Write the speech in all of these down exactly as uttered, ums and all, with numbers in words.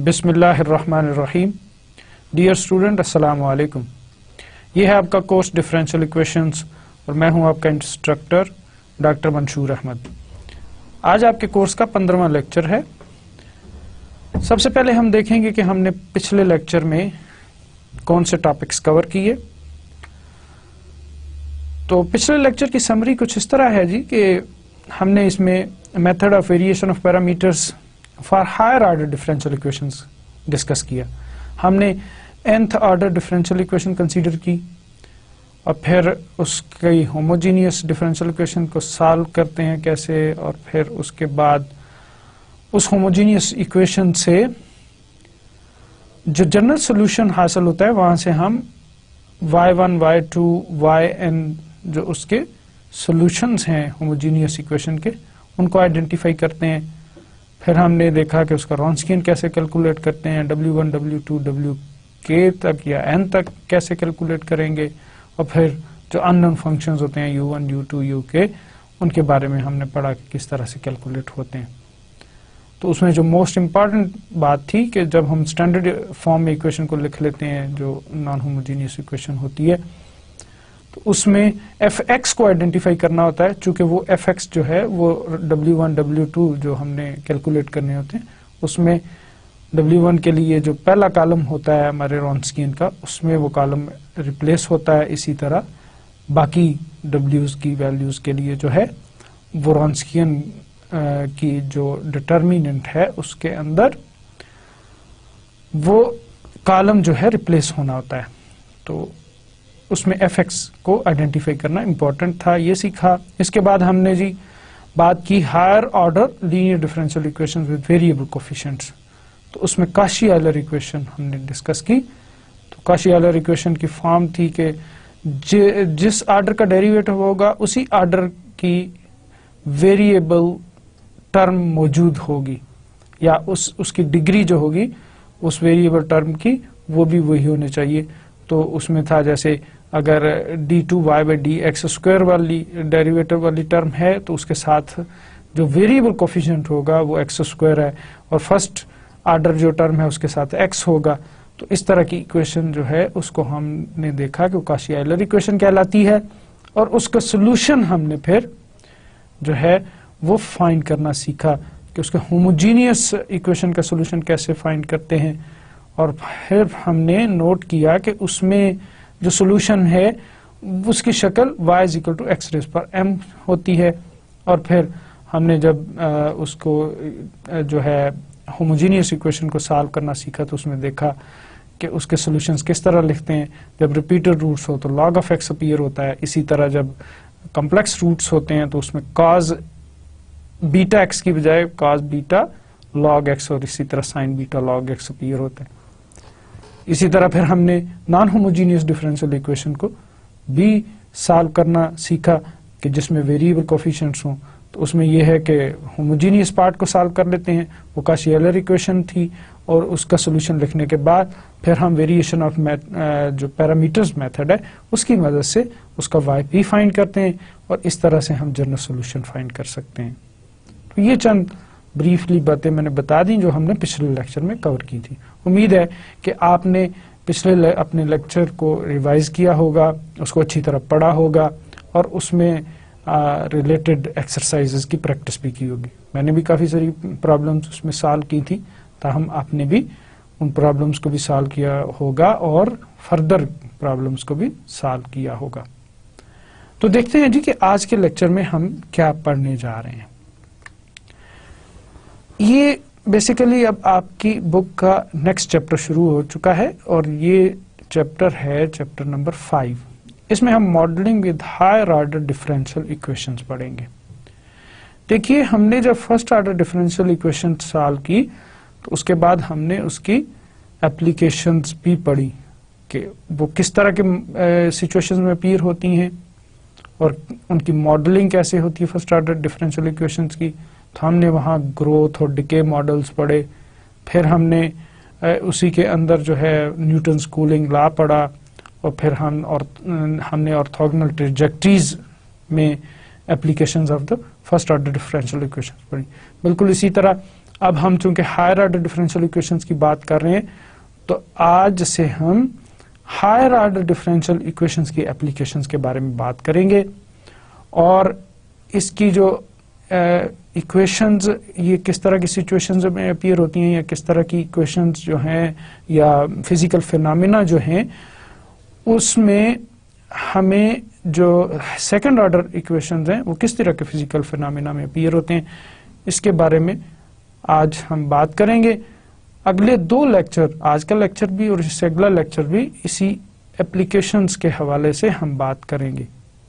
बिस्मिल्लाहिर्रहमानिर्रहीम। Dear student, अस्सलाम वालेकुम। ये है आपका कोर्स डिफरेंशियल इक्वेशंस और मैं हूं आपका इंस्ट्रक्टर डॉक्टर मंशूर अहमद। आज आपके कोर्स का पंद्रहवां लेक्चर है। सबसे पहले हम देखेंगे कि हमने पिछले लेक्चर में कौन से टॉपिक्स कवर किए। तो पिछले लेक्चर की समरी कुछ इस तरह है जी कि हमने इसमें method of variation of parameters for higher order differential equations discuss किया। हमने nth order differential equation consider की और फिर उसकी होमोजीनियस डिफरेंशियल इक्वेशन को सॉल्व करते हैं कैसे, और फिर उसके बाद उस होमोजीनियस इक्वेशन से जो जनरल सॉल्यूशन हासिल होता है वहां से हम Y one, Y two, Y N जो उसके सॉल्यूशंस हैं होमोजीनियस इक्वेशन के, उनको आइडेंटिफाई करते हैं। फिर हमने देखा कि उसका रॉन्स्कियन कैसे कैलकुलेट करते हैं, W one, W two, W K तक या एन तक कैसे कैलकुलेट करेंगे, और फिर जो अननोन फंक्शंस होते हैं U one, U two, U K, उनके बारे में हमने पढ़ा कि किस तरह से कैलकुलेट होते हैं। तो उसमें जो मोस्ट इम्पॉर्टेंट बात थी कि जब हम स्टैंडर्ड फॉर्म में इक्वेशन को लिख लेते हैं जो नॉन होमोजीनियस इक्वेशन होती है, तो उसमें एफ एक्स को आइडेंटिफाई करना होता है। चूंकि वो एफ एक्स जो है वो डब्ल्यू वन, डब्ल्यू टू जो हमने कैलकुलेट करने होते हैं, उसमें डब्ल्यू वन के लिए जो पहला कॉलम होता है हमारे रॉन्स्कियन का, उसमें वो कॉलम रिप्लेस होता है। इसी तरह बाकी डब्ल्यूज की वैल्यूज के लिए जो है वो रॉन्स्कियन की जो डिटर्मिनेंट है उसके अंदर वो कॉलम जो है रिप्लेस होना होता है। तो उसमें एफ एक्स को आइडेंटिफाई करना इंपॉर्टेंट था, ये सीखा। इसके बाद हमने जी बात की higher order linear differential equation with variable coefficients. तो उसमें काशी-आयलर इक्वेशन हमने डिस्कस की। तो काशी-आयलर इक्वेशन की फॉर्म थी कि जिस ऑर्डर का डेरिवेटिव होगा उसी ऑर्डर की वेरिएबल टर्म मौजूद होगी, या उस उसकी डिग्री जो होगी उस वेरिएबल टर्म की वो भी वही होनी चाहिए। तो उसमें था जैसे अगर D two Y by D X square वाली डेरिवेटिव वाली टर्म है तो उसके साथ जो वेरिएबल कोफिशिएंट होगा वो एक्स स्क्वायर है, और फर्स्ट ऑर्डर जो टर्म है उसके साथ एक्स होगा। तो इस तरह की इक्वेशन जो है उसको हमने देखा कि वो काशी-आयलर इक्वेशन कहलाती है, और उसका सोल्यूशन हमने फिर जो है वो फाइंड करना सीखा कि उसके होमोजीनियस इक्वेशन का सोल्यूशन कैसे फाइंड करते हैं। और फिर हमने नोट किया कि उसमें जो सोल्यूशन है उसकी शक्ल y is equal to X raise पर m होती है। और फिर हमने जब आ, उसको आ, जो है होमोजीनियस इक्वेशन को सॉल्व करना सीखा तो उसमें देखा कि उसके सॉल्यूशंस किस तरह लिखते हैं। जब रिपीटेड रूट्स हो तो log ऑफ x अपीयर होता है। इसी तरह जब कॉम्प्लेक्स रूट्स होते हैं तो उसमें cos बीटा x की बजाय cos बीटा log x, और इसी तरह sin beta log x appear होता है। इसी तरह फिर हमने नॉन होमोजीनियस डिफरेंशियल इक्वेशन को भी सॉल्व करना सीखा कि जिसमें वेरिएबल कोफिशिएंट्स हों। तो उसमें यह है कि होमोजीनियस पार्ट को सॉल्व कर लेते हैं, वो काशी-आयलर इक्वेशन थी, और उसका सोल्यूशन लिखने के बाद फिर हम वेरिएशन ऑफ जो पैरामीटर्स मेथड है उसकी मदद से उसका वाई पी फाइंड करते हैं, और इस तरह से हम जनरल सोल्यूशन फाइंड कर सकते हैं। तो ये चंद ब्रीफली बातें मैंने बता दी जो हमने पिछले लेक्चर में कवर की थी। उम्मीद है कि आपने पिछले ले, अपने लेक्चर को रिवाइज किया होगा, उसको अच्छी तरह पढ़ा होगा, और उसमें रिलेटेड एक्सरसाइजेस की प्रैक्टिस भी की होगी। मैंने भी काफ़ी सारी प्रॉब्लम्स उसमें सॉल्व की थी, ताहम आपने भी उन प्रॉब्लम्स को भी सॉल्व किया होगा और फर्दर प्रॉब्लम्स को भी सॉल्व किया होगा। तो देखते हैं जी कि आज के लेक्चर में हम क्या पढ़ने जा रहे हैं। ये बेसिकली अब आपकी बुक का नेक्स्ट चैप्टर शुरू हो चुका है, और ये चैप्टर है चैप्टर नंबर फाइव। इसमें हम modelling with higher order differential equations पढ़ेंगे। देखिए, हमने जब first order differential equation solve की तो उसके बाद हमने उसकी एप्लीकेशंस भी पढ़ी कि वो किस तरह के सिचुएशंस में अपीयर होती हैं और उनकी मॉडलिंग कैसे होती है फर्स्ट ऑर्डर डिफरेंशियल इक्वेशंस की। तो हमने वहाँ ग्रोथ और डिके मॉडल्स पढ़े। फिर हमने उसी के अंदर जो है न्यूटन्स कूलिंग लॉ पढ़ा, और फिर हम और हमने ऑर्थोगोनल ट्रेजेक्टरीज में applications of the first order differential equations पढ़ी। बिल्कुल इसी तरह अब हम चूंकि हायर ऑर्डर डिफरेंशियल इक्वेशंस की बात कर रहे हैं, तो आज से हम हायर ऑर्डर डिफरेंशियल इक्वेशंस की एप्लीकेशंस के बारे में बात करेंगे, और इसकी जो इक्वेशंस ये किस तरह की सिचुएशंस में अपीयर होती हैं, या किस तरह की इक्वेशंस जो हैं या फिजिकल फिनोमेना जो हैं, उसमें हमें जो सेकंड ऑर्डर इक्वेशंस हैं वो किस तरह के फिजिकल फिनोमेना में अपीयर होते हैं, इसके बारे में आज हम बात करेंगे। अगले दो लेक्चर, आज का लेक्चर भी और इससे अगला लेक्चर भी, इसी एप्लीकेशंस के हवाले से हम बात करेंगे।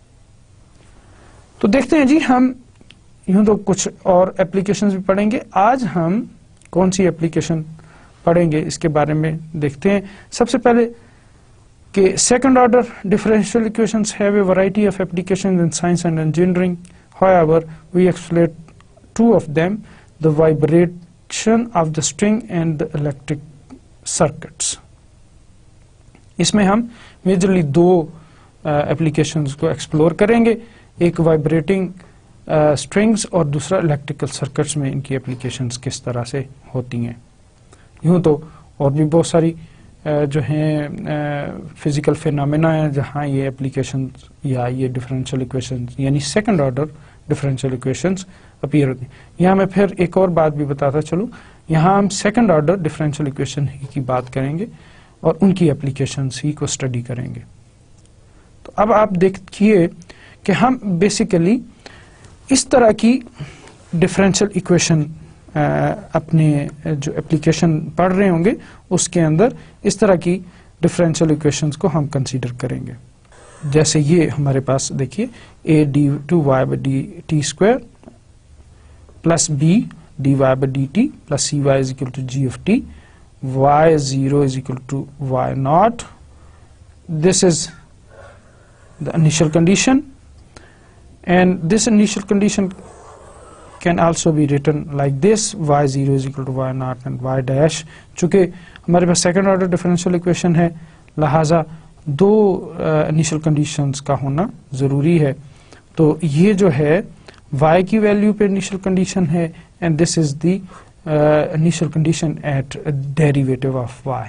तो देखते हैं जी, हम यूं तो कुछ और एप्लीकेशंस भी पढ़ेंगे, आज हम कौन सी एप्लीकेशन पढ़ेंगे इसके बारे में देखते हैं। सबसे पहले कि second order differential equations have a variety of applications in science and engineering, however we explain two of them, the vibration of the string and the electric circuits. इसमें हम मेजरली दो एप्लीकेशंस uh, को explore करेंगे, एक vibrating strings uh, और दूसरा electrical circuits में इनकी एप्लीकेशंस किस तरह से होती हैं। यूं तो और भी बहुत सारी uh, जो हैं फिजिकल फिनोमेना है जहां ये एप्लीकेशंस या ये डिफरेंशियल इक्वेशंस यानी second order differential equations appear होती हैं। यहाँ मैं फिर एक और बात भी बताता चलूं, यहाँ हम सेकंड ऑर्डर डिफरेंशियल इक्वेशन ही की बात करेंगे और उनकी एप्लीकेशंस ही को स्टडी करेंगे। तो अब आप देखिए कि हम बेसिकली इस तरह की डिफरेंशियल इक्वेशन अपने जो एप्लीकेशन पढ़ रहे होंगे उसके अंदर इस तरह की डिफरेंशियल इक्वेशंस को हम कंसीडर करेंगे। जैसे ये हमारे पास देखिए, A D two Y by D T square plus B D Y by D T plus C Y is equal to G of T, Y zero is equal to Y naught. This is the initial condition, and this initial condition can also be written like this, y zero is equal to y naught and y dash। चूंकि हमारे पास second order differential equation है, लिहाजा दो initial uh, conditions का होना जरूरी है। तो ये जो है y की वैल्यू पे इनिशियल कंडीशन है, and this is the initial condition at derivative of y।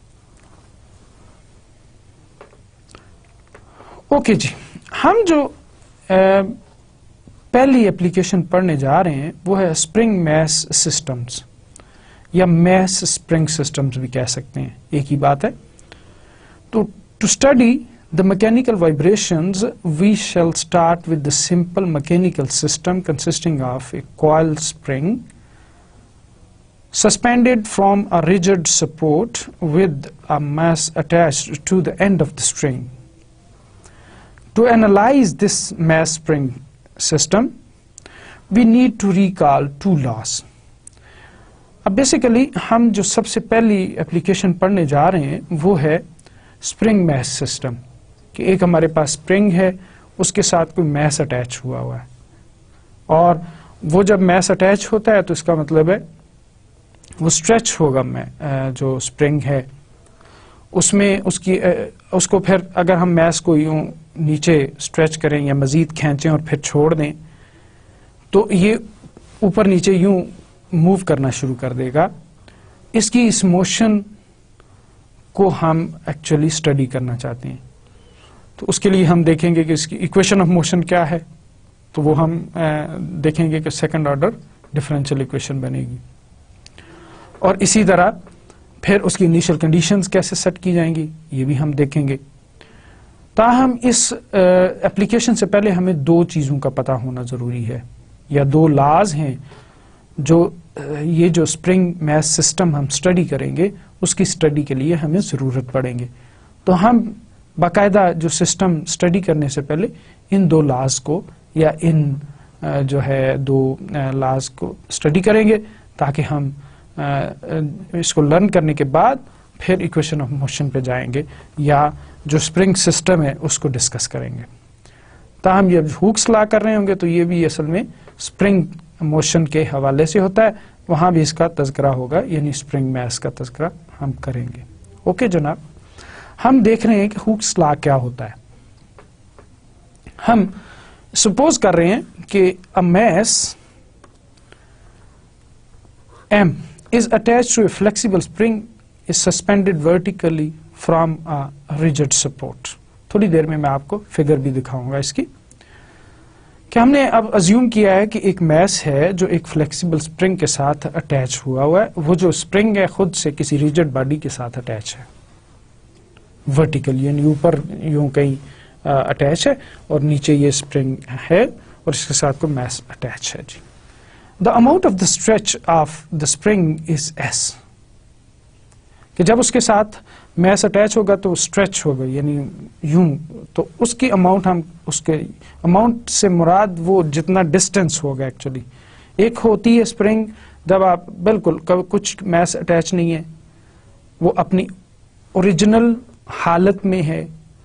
Okay जी, हम जो Uh, पहली एप्लीकेशन पढ़ने जा रहे हैं वो है स्प्रिंग मैस सिस्टम्स, या मैस स्प्रिंग सिस्टम्स भी कह सकते हैं, एक ही बात है। तो to study the mechanical vibrations we shall start with the simple mechanical system consisting of a coil spring suspended from a rigid support with a mass attached to the end of the string. To analyze this mass spring system, we need to recall two laws. अब basically हम जो सबसे पहली application पढ़ने जा रहे हैं वो है स्प्रिंग मैस सिस्टम, कि एक हमारे पास स्प्रिंग है, उसके साथ कोई मैस अटैच हुआ हुआ है, और वो जब मैस अटैच होता है तो इसका मतलब है वो स्ट्रेच होगा, मैं जो स्प्रिंग है उसमें उसकी उसको फिर अगर हम मैस को यूं नीचे स्ट्रेच करें या मजीद खींचें और फिर छोड़ दें तो ये ऊपर नीचे यूं मूव करना शुरू कर देगा। इसकी इस मोशन को हम एक्चुअली स्टडी करना चाहते हैं, तो उसके लिए हम देखेंगे कि इसकी इक्वेशन ऑफ मोशन क्या है, तो वो हम देखेंगे कि सेकंड ऑर्डर डिफरेंशियल इक्वेशन बनेगी, और इसी तरह फिर उसकी इनिशियल कंडीशंस कैसे सेट की जाएंगी ये भी हम देखेंगे। ताहम इस एप्लीकेशन से पहले हमें दो चीज़ों का पता होना ज़रूरी है, या दो लॉज हैं जो ये जो स्प्रिंग मैस सिस्टम हम स्टडी करेंगे उसकी स्टडी के लिए हमें ज़रूरत पड़ेंगे। तो हम बाकायदा जो सिस्टम स्टडी करने से पहले इन दो लॉज को या इन जो है दो लॉज को स्टडी करेंगे, ताकि हम इसको लर्न करने के बाद फिर इक्वेशन ऑफ मोशन पे जाएंगे या जो स्प्रिंग सिस्टम है उसको डिस्कस करेंगे। ताहम जब हुक्स लॉ कर रहे होंगे तो ये भी असल में स्प्रिंग मोशन के हवाले से होता है, वहां भी इसका तज़किरा होगा, यानी स्प्रिंग मैस का तज़किरा हम करेंगे। ओके जनाब, हम देख रहे हैं कि हुक्स लॉ क्या होता है। हम सपोज कर रहे हैं कि a mass M is attached to a flexible spring is suspended vertically from a rigid support. थोड़ी देर में मैं आपको फिगर भी दिखाऊंगा इसकी कि हमने अब अज्यूम किया है कि एक मैस है जो एक फ्लेक्सिबल स्प्रिंग के साथ अटैच हुआ हुआ है। वो जो स्प्रिंग है खुद से किसी रिजिड बॉडी के साथ अटैच है, वर्टिकल यानी ऊपर यूं कहीं अटैच है और नीचे ये स्प्रिंग है और इसके साथ कोई मैस अटैच है जी। The amount of the stretch of the spring is S, कि जब उसके साथ मैस अटैच होगा तो स्ट्रेच होगा यानी यूं, तो उसकी अमाउंट हम उसके अमाउंट से मुराद वो जितना डिस्टेंस होगा। एक्चुअली एक होती है स्प्रिंग जब आप बिल्कुल कुछ मैस अटैच नहीं है, वो अपनी ओरिजिनल हालत में है।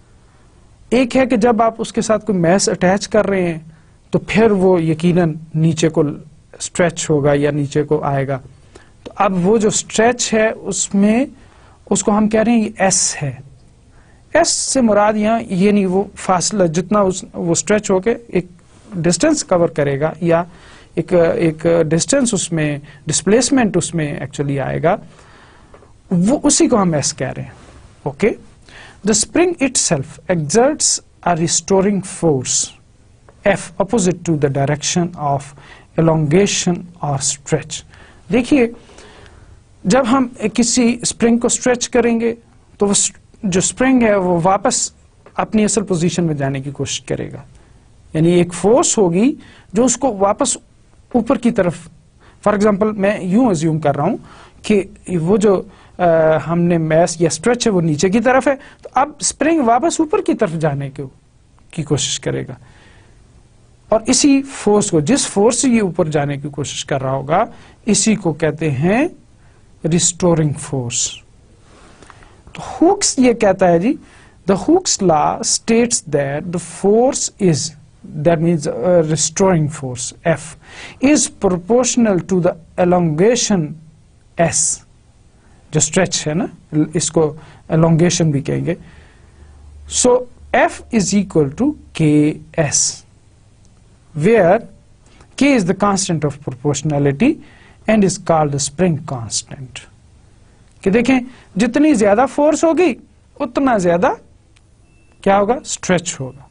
एक है कि जब आप उसके साथ कोई मैस अटैच कर रहे हैं तो फिर वो यकीनन नीचे को स्ट्रेच होगा या नीचे को आएगा। तो अब वो जो स्ट्रेच है उसमें उसको हम कह रहे हैं ये एस है। एस से मुराद यहाँ ये नहीं वो फासला जितना उस वो स्ट्रेच होके एक डिस्टेंस कवर करेगा या एक एक डिस्टेंस उसमें डिस्प्लेसमेंट उसमें एक्चुअली आएगा, वो उसी को हम एस कह रहे हैं। Okay, the spring itself exerts a restoring force F opposite to the direction of elongation और स्ट्रेच। देखिए जब हम किसी स्प्रिंग को स्ट्रेच करेंगे तो वो जो स्प्रिंग है वो वापस अपनी असल पोजीशन में जाने की कोशिश करेगा, यानी एक फोर्स होगी जो उसको वापस ऊपर की तरफ, फॉर एग्जांपल मैं यूं अज्यूम कर रहा हूं कि वो जो आ, हमने मैस या स्ट्रेच है वो नीचे की तरफ है, तो अब स्प्रिंग वापस ऊपर की तरफ जाने की, की कोशिश करेगा और इसी फोर्स को, जिस फोर्स से ये ऊपर जाने की कोशिश कर रहा होगा, इसी को कहते हैं रिस्टोरिंग फोर्स। तो हुक्स ये कहता है जी, the Hooke's law states that the force is, that means restoring force F is proportional to the elongation S, जो स्ट्रेच है ना, इसको एलोंगेशन भी कहेंगे। So F is equal to K S, where K is the constant of proportionality and is called the spring constant। कि देखें जितनी ज्यादा फोर्स होगी उतना ज्यादा क्या होगा, स्ट्रेच होगा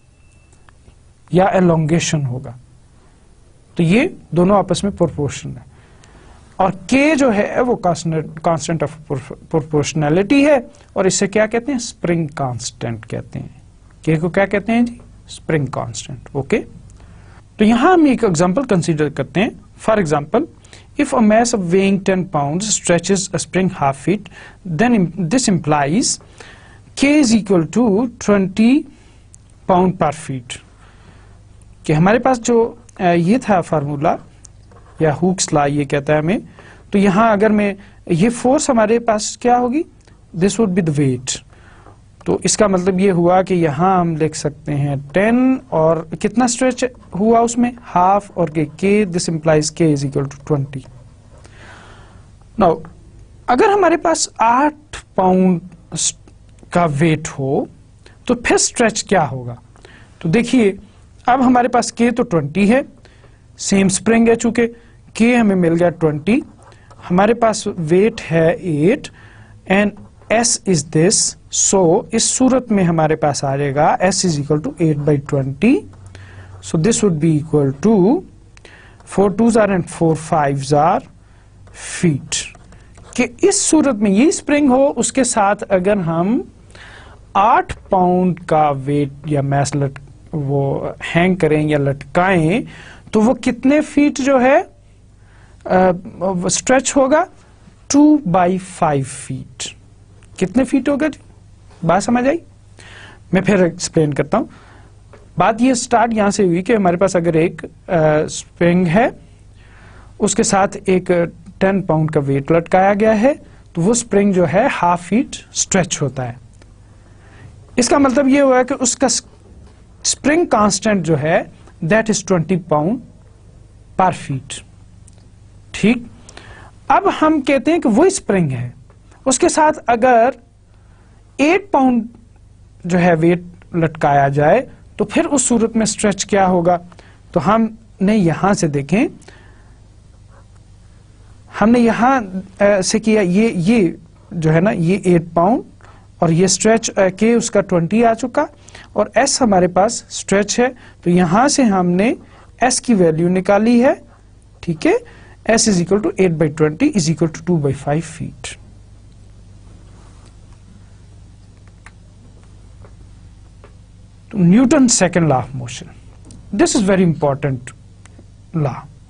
या एलोंगेशन होगा। तो ये दोनों आपस में प्रोपोर्शन है और K जो है वो कांस्टेंट ऑफ प्रोपोर्शनैलिटी है और इसे क्या कहते हैं, स्प्रिंग कांस्टेंट कहते हैं। K को क्या कहते हैं जी, स्प्रिंग कांस्टेंट। ओके, तो यहां हम एक एग्जांपल कंसीडर करते हैं। For example, if a mass of weighing ten pounds stretches a spring half feet, then this implies K is equal to twenty pound per feet. कि हमारे पास जो ये था फार्मूला या हुक्स लॉ ये कहता है हमें, तो यहां अगर मैं ये फोर्स हमारे पास क्या होगी, this would be the weight. तो इसका मतलब ये हुआ कि यहां हम लिख सकते हैं टेन और कितना स्ट्रेच हुआ उसमें, हाफ, और K K this implies K is equal to twenty. Now अगर हमारे पास आठ पाउंड का वेट हो तो फिर स्ट्रेच क्या होगा। तो देखिए अब हमारे पास के तो ट्वेंटी है, सेम स्प्रिंग है, चूंकि के हमें मिल गया ट्वेंटी, हमारे पास वेट है eight and S is this. So इस सूरत में हमारे पास आ जाएगा S is equal to eight by twenty. So this would be equal to four two jar and four five jar feet. कि इस सूरत में ये स्प्रिंग हो, उसके साथ अगर हम आठ पाउंड का वेट या मैस लट वो हैंग करें या लटकाएं तो वो कितने फीट जो है स्ट्रेच होगा, टू बाई फाइव फीट। कितने फीट होगा जी, बात समझ आई। मैं फिर एक्सप्लेन करता हूं। बात ये स्टार्ट यहां से हुई कि हमारे पास अगर एक स्प्रिंग है, उसके साथ एक टेन पाउंड का वेट लटकाया गया है, तो वो स्प्रिंग जो है हाफ फीट स्ट्रेच होता है। इसका मतलब ये हुआ कि उसका स्प्रिंग कांस्टेंट जो है that is twenty pound per feet. ठीक, अब हम कहते हैं कि वो स्प्रिंग है, उसके साथ अगर एट पाउंड जो है वेट लटकाया जाए तो फिर उस सूरत में स्ट्रेच क्या होगा। तो हमने यहां से देखें, हमने यहां से किया, ये ये जो है ना ये एट पाउंड और ये स्ट्रेच के उसका ट्वेंटी आ चुका और एस हमारे पास स्ट्रेच है, तो यहां से हमने एस की वैल्यू निकाली है, ठीक है। S is equal to eight by twenty is equal to two by five feet. तो Newton second law of motion, this is very important law.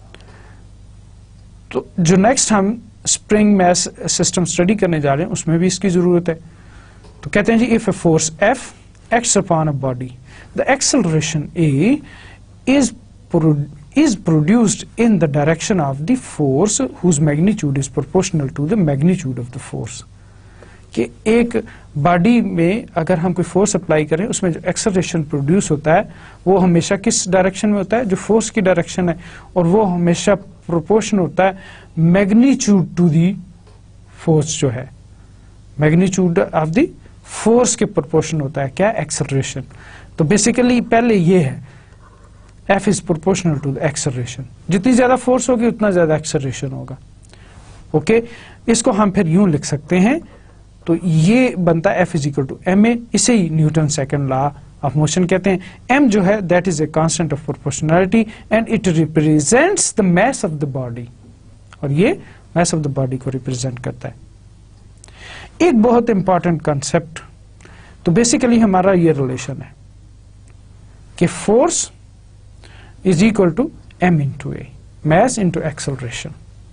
तो जो नेक्स्ट हम स्प्रिंग मैस सिस्टम स्टडी करने जा रहे हैं उसमें भी इसकी जरूरत है। तो कहते हैं जी if a force F acts upon a body, the acceleration A is is produced in the direction of the force whose magnitude is proportional to the magnitude of the force। कि एक बॉडी में अगर हम कोई force apply करें उसमें जो acceleration produce होता है वो हमेशा किस डायरेक्शन में होता है, जो फोर्स की डायरेक्शन है, और वो हमेशा प्रोपोर्शन होता है मैग्नीट्यूड टू दी फोर्स, जो है मैग्नीट्यूड ऑफ द फोर्स के प्रोपोर्शन होता है क्या, एक्सेलरेशन। तो बेसिकली पहले ये है F is proportional to the acceleration, जितनी ज्यादा फोर्स होगी उतना ज्यादा एक्सेलरेशन होगा। Okay okay? इसको हम फिर यूं लिख सकते हैं, तो ये बनता है F is equal to ma, इसे ही Newton second law of motion कहते हैं। m जो है that is a constant of proportionality and it represents the mass of the body, और ये मास ऑफ द बॉडी को रिप्रेजेंट करता है। एक बहुत इंपॉर्टेंट कंसेप्ट, तो बेसिकली हमारा ये रिलेशन है कि force is equal to m into a, mass into acceleration।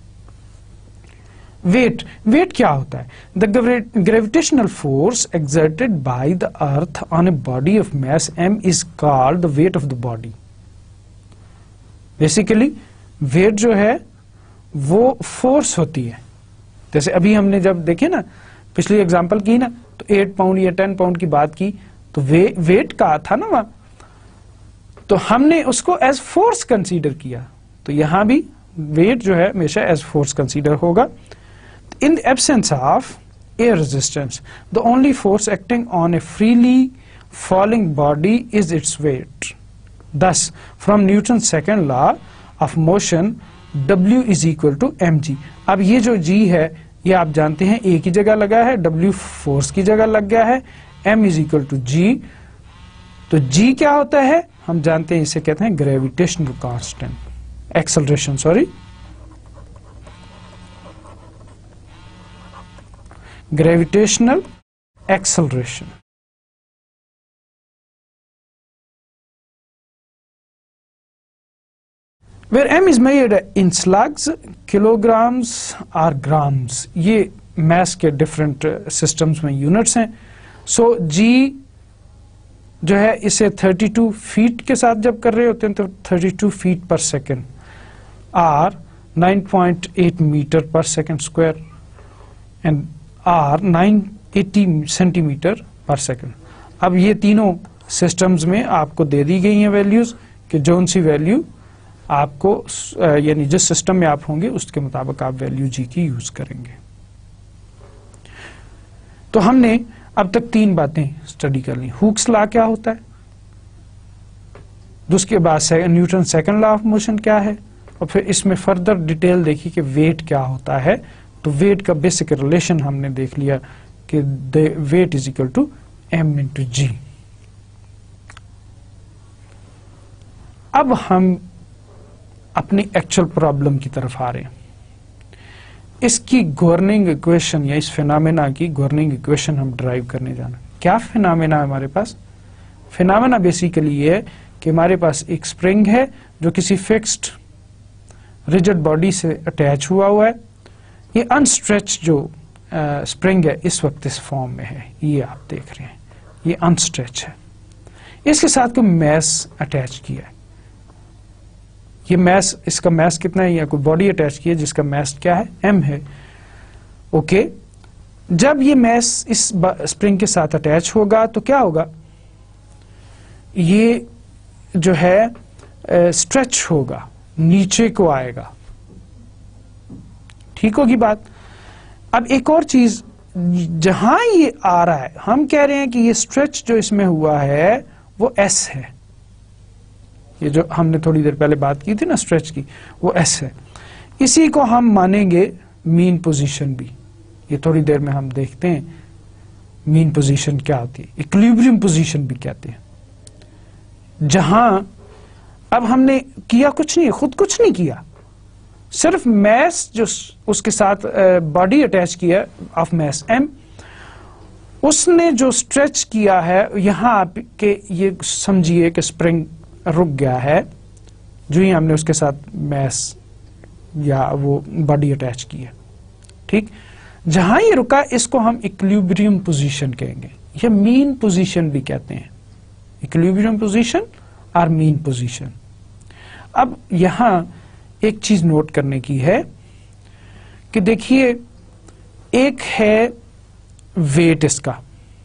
weight, weight क्या होता है? the gravitational force exerted by the earth on a body of mass m is called the weight of the body। basically weight जो है वो force होती है। जैसे अभी हमने जब देखे ना, पिछली एग्जांपल की ना, तो एट पाउंड या टेन पाउंड की बात की, तो वे, वेट का था ना वहां, तो हमने उसको एज फोर्स कंसीडर किया। तो यहां भी वेट जो है हमेशा एज फोर्स कंसीडर होगा। In the absence of air resistance the only force acting on a freely falling body is its weight. Thus from Newton second law of motion W is equal to M G. अब ये जो G है ये आप जानते हैं A की जगह लगा है, W फोर्स की जगह लग गया है, M इज इक्वल टू जी। तो G क्या होता है हम जानते हैं, इसे कहते हैं gravitational constant, acceleration sorry gravitational acceleration. where m is measured in slugs, kilograms or grams, ये mass के different systems में units हैं। so G जो है इसे बत्तीस फीट के साथ जब कर रहे होते हैं तो बत्तीस फीट पर सेकेंड, आर नौ पॉइंट आठ metre per second square and or नौ सौ अस्सी सेंटीमीटर पर सेकेंड। अब ये तीनों सिस्टम्स में आपको दे दी गई हैं वैल्यूज कि जोन सी वैल्यू आपको यानी जिस सिस्टम में आप होंगे उसके मुताबिक आप वैल्यू जी की यूज करेंगे। तो हमने अब तक तीन बातें स्टडी कर ली। हुक्स लॉ क्या होता है, उसके बाद Newton second law of motion क्या है, और फिर इसमें फर्दर डिटेल देखी कि वेट क्या होता है। तो वेट का बेसिक रिलेशन हमने देख लिया कि weight is equal to M into G. अब हम अपनी एक्चुअल प्रॉब्लम की तरफ आ रहे हैं। इसकी गवर्निंग इक्वेशन या इस फिनोमेना की गवर्निंग इक्वेशन हम ड्राइव करने जाना। क्या फिनोमेना है हमारे पास? फिनोमेना बेसिकली ये है कि हमारे पास एक स्प्रिंग है जो किसी फिक्स्ड रिजिड बॉडी से अटैच हुआ हुआ है। ये अनस्ट्रेच जो स्प्रिंग है इस वक्त इस फॉर्म में है, ये आप देख रहे हैं, ये अनस्ट्रेच है। इसके साथ कोई मैस अटैच किया है। ये मैस, इसका मैस कितना है, या कोई बॉडी अटैच की है जिसका मैस क्या है, एम है। ओके, जब ये मैस इस स्प्रिंग के साथ अटैच होगा तो क्या होगा, ये जो है स्ट्रेच होगा, नीचे को आएगा। ठीक होगी बात। अब एक और चीज, जहां ये आ रहा है हम कह रहे हैं कि ये स्ट्रेच जो इसमें हुआ है वो एस है। ये जो हमने थोड़ी देर पहले बात की थी ना स्ट्रेच की, वो एस है। इसी को हम मानेंगे मीन पोजीशन भी। ये थोड़ी देर में हम देखते हैं मीन पोजीशन क्या होती है, इक्विलिब्रियम पोजीशन भी कहते हैं, जहां अब हमने किया कुछ नहीं, खुद कुछ नहीं किया, सिर्फ मैस जो उसके साथ बॉडी अटैच किया ऑफ मैस एम, उसने जो स्ट्रेच किया है यहां आपके, ये समझिए कि स्प्रिंग रुक गया है जो ही हमने उसके साथ मैस या वो बॉडी अटैच किया, ठीक। जहां ये रुका इसको हम इक्विलिब्रियम पोजीशन कहेंगे, ये मीन पोजीशन भी कहते हैं, इक्विलिब्रियम पोजीशन और मीन पोजीशन। अब यहां एक चीज नोट करने की है कि देखिए, एक है वेट इसका,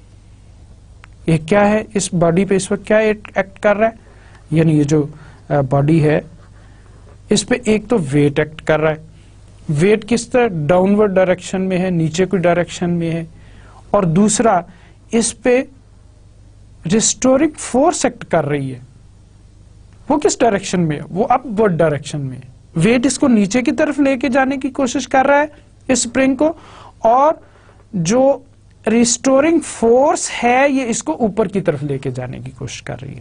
एक क्या है इस बॉडी पे इस वक्त क्या एक्ट कर रहा है, यानी ये जो बॉडी है इस पे एक तो वेट एक्ट कर रहा है, वेट किस तरह डाउनवर्ड डायरेक्शन में है, नीचे की डायरेक्शन में है, और दूसरा इस पे रिस्टोरिंग फोर्स एक्ट कर रही है, वो किस डायरेक्शन में है, वो अपवर्ड डायरेक्शन में है। वेट इसको नीचे की तरफ लेके जाने की कोशिश कर रहा है इस स्प्रिंग को, और जो रिस्टोरिंग फोर्स है ये इसको ऊपर की तरफ लेके जाने की कोशिश कर रही है।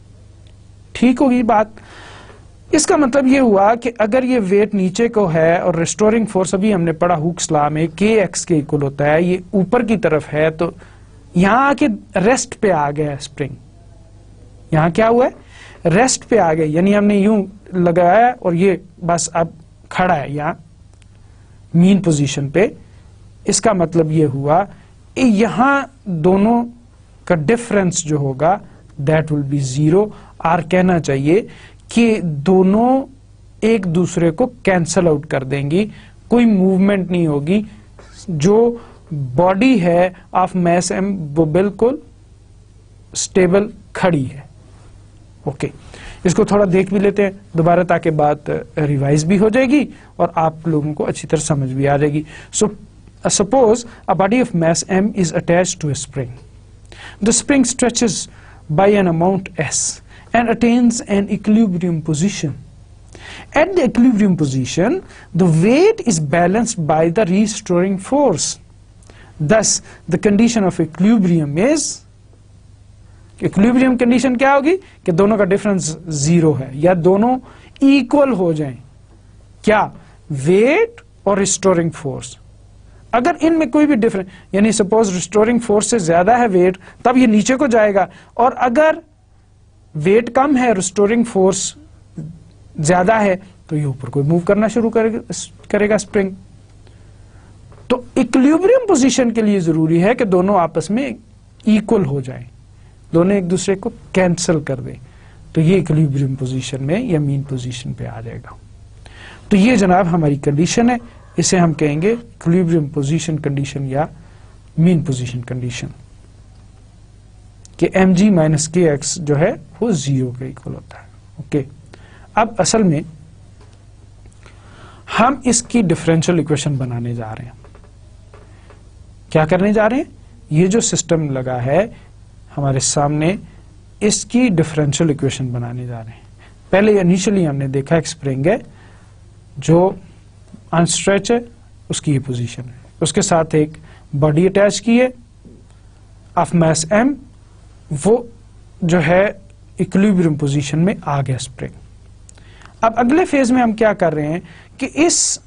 ठीक होगी बात। इसका मतलब ये हुआ कि अगर ये वेट नीचे को है और रिस्टोरिंग फोर्स अभी हमने पढ़ा हुक्स लॉ में के एक्स के इक्वल होता है, ये ऊपर की तरफ है, तो यहां आके रेस्ट पे आ गया स्प्रिंग, यहां क्या हुआ है, रेस्ट पे आ गए, यानी हमने यूं लगाया और ये बस अब खड़ा है यहां मीन पोजीशन पे। इसका मतलब ये हुआ यहां दोनों का डिफरेंस जो होगा दैट विल बी जीरो, और कहना चाहिए कि दोनों एक दूसरे को कैंसल आउट कर देंगी, कोई मूवमेंट नहीं होगी, जो बॉडी है ऑफ मैस एम वो बिल्कुल स्टेबल खड़ी है। ओके, इसको थोड़ा देख भी लेते हैं दोबारा ताकि बात रिवाइज भी हो जाएगी और आप लोगों को अच्छी तरह समझ भी आ जाएगी। So suppose a body of mass m is attached to a spring. The spring stretches by an amount s and attains an equilibrium position. At the equilibrium position, the weight is balanced by the restoring force. Thus, the condition of equilibrium is, equilibrium condition क्या होगी कि दोनों का difference zero है या दोनों equal हो जाएं, क्या, वेट और रिस्टोरिंग फोर्स। अगर इनमें कोई भी डिफरेंस, यानी सपोज रिस्टोरिंग फोर्स से ज्यादा है वेट, तब ये नीचे को जाएगा, और अगर वेट कम है रिस्टोरिंग फोर्स ज्यादा है तो ये ऊपर को मूव करना शुरू करेगा करेगा स्प्रिंग। तो इक्विलिब्रियम पोजीशन के लिए जरूरी है कि दोनों आपस में इक्वल हो जाएं, दोनों एक दूसरे को कैंसिल कर दें, तो ये इक्विलिब्रियम पोजीशन में या मीन पोजीशन पे आ जाएगा। तो ये जनाब हमारी कंडीशन है, इसे हम कहेंगे इक्विलिब्रियम पोजीशन कंडीशन या मीन पोजीशन कंडीशन, कि M G minus K X जो है वो जीरो के इक्वल होता है। ओके, अब असल में हम इसकी डिफरेंशियल इक्वेशन बनाने जा रहे हैं। क्या करने जा रहे हैं, ये जो सिस्टम लगा है हमारे सामने, इसकी डिफरेंशियल इक्वेशन बनाने जा रहे हैं। पहले इनिशियली हमने देखा एक स्प्रिंग है जो अनस्ट्रेच है, उसकी ये पोजीशन है, उसके साथ एक बॉडी अटैच की है ऑफ मैस एम, वो जो है इक्विलिब्रियम पोजीशन में आ गया स्प्रिंग। अब अगले फेज में हम क्या कर रहे हैं कि इस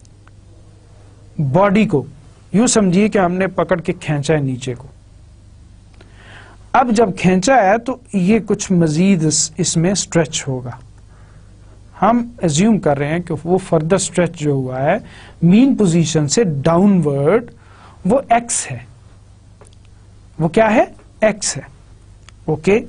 बॉडी को यूं समझिए कि हमने पकड़ के खींचा है नीचे को। अब जब खींचा है तो ये कुछ मजीद इसमें स्ट्रेच होगा। हम एज्यूम कर रहे हैं कि वो फर्दर स्ट्रेच जो हुआ है मीन पोजीशन से डाउनवर्ड, वो एक्स है, वो क्या है, एक्स है। ओके,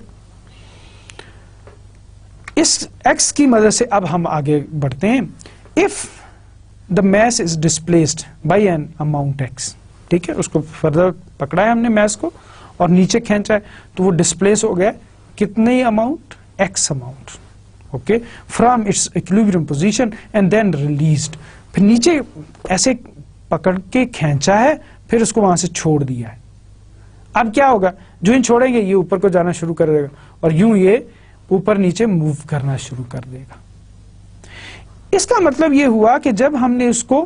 इस एक्स की मदद से अब हम आगे बढ़ते हैं। If the mass is displaced by an amount X, ठीक है, उसको फर्दर पकड़ा है हमने मैस को और नीचे खींचा है, तो वो डिस्प्लेस हो गया कितने amount, X amount. Okay, from its equilibrium position and then released, फिर नीचे ऐसे पकड़ के खींचा है, फिर उसको वहां से छोड़ दिया है। अब क्या होगा, जो इन छोड़ेंगे ये ऊपर को जाना शुरू कर देगा और यूं ये ऊपर नीचे मूव करना शुरू कर देगा। इसका मतलब ये हुआ कि जब हमने इसको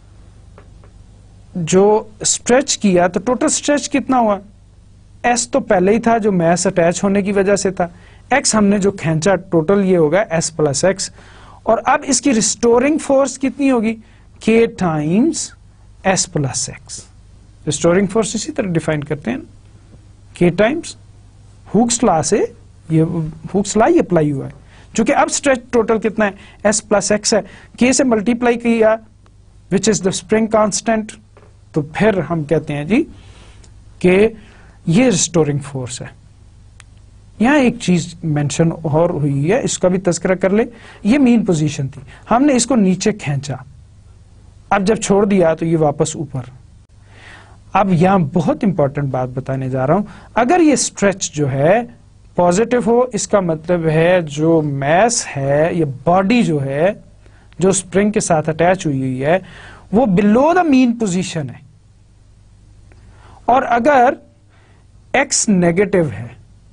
जो स्ट्रेच किया तो टोटल स्ट्रेच कितना हुआ, एस तो पहले ही था जो मैस अटैच होने की वजह से था, एक्स हमने जो खींचा टोटल ये होगा एस प्लस एक्स, और अब इसकी रिस्टोरिंग फोर्स कितनी होगी, K times S plus X. Restoring force इसी तरह डिफाइन करते हैं, के टाइम्स हुक्स लॉ से, ये हुक्स लॉ ही अप्लाई हुआ है, क्योंकि अब स्ट्रेच टोटल कितना है, एस प्लस एक्स है, के से मल्टीप्लाई किया which is the spring constant, तो फिर हम कहते हैं जी कि ये रिस्टोरिंग फोर्स है। यहां एक चीज मेंशन और हुई है, इसका भी तस्करा कर ले, ये मीन पोजीशन थी, हमने इसको नीचे खींचा, अब जब छोड़ दिया तो ये वापस ऊपर। अब यहां बहुत इंपॉर्टेंट बात बताने जा रहा हूं, अगर ये स्ट्रेच जो है पॉजिटिव हो, इसका मतलब है जो मैस है, ये बॉडी जो है जो स्प्रिंग के साथ अटैच हुई हुई है वो बिलो द मीन पोजीशन है, और अगर x नेगेटिव है,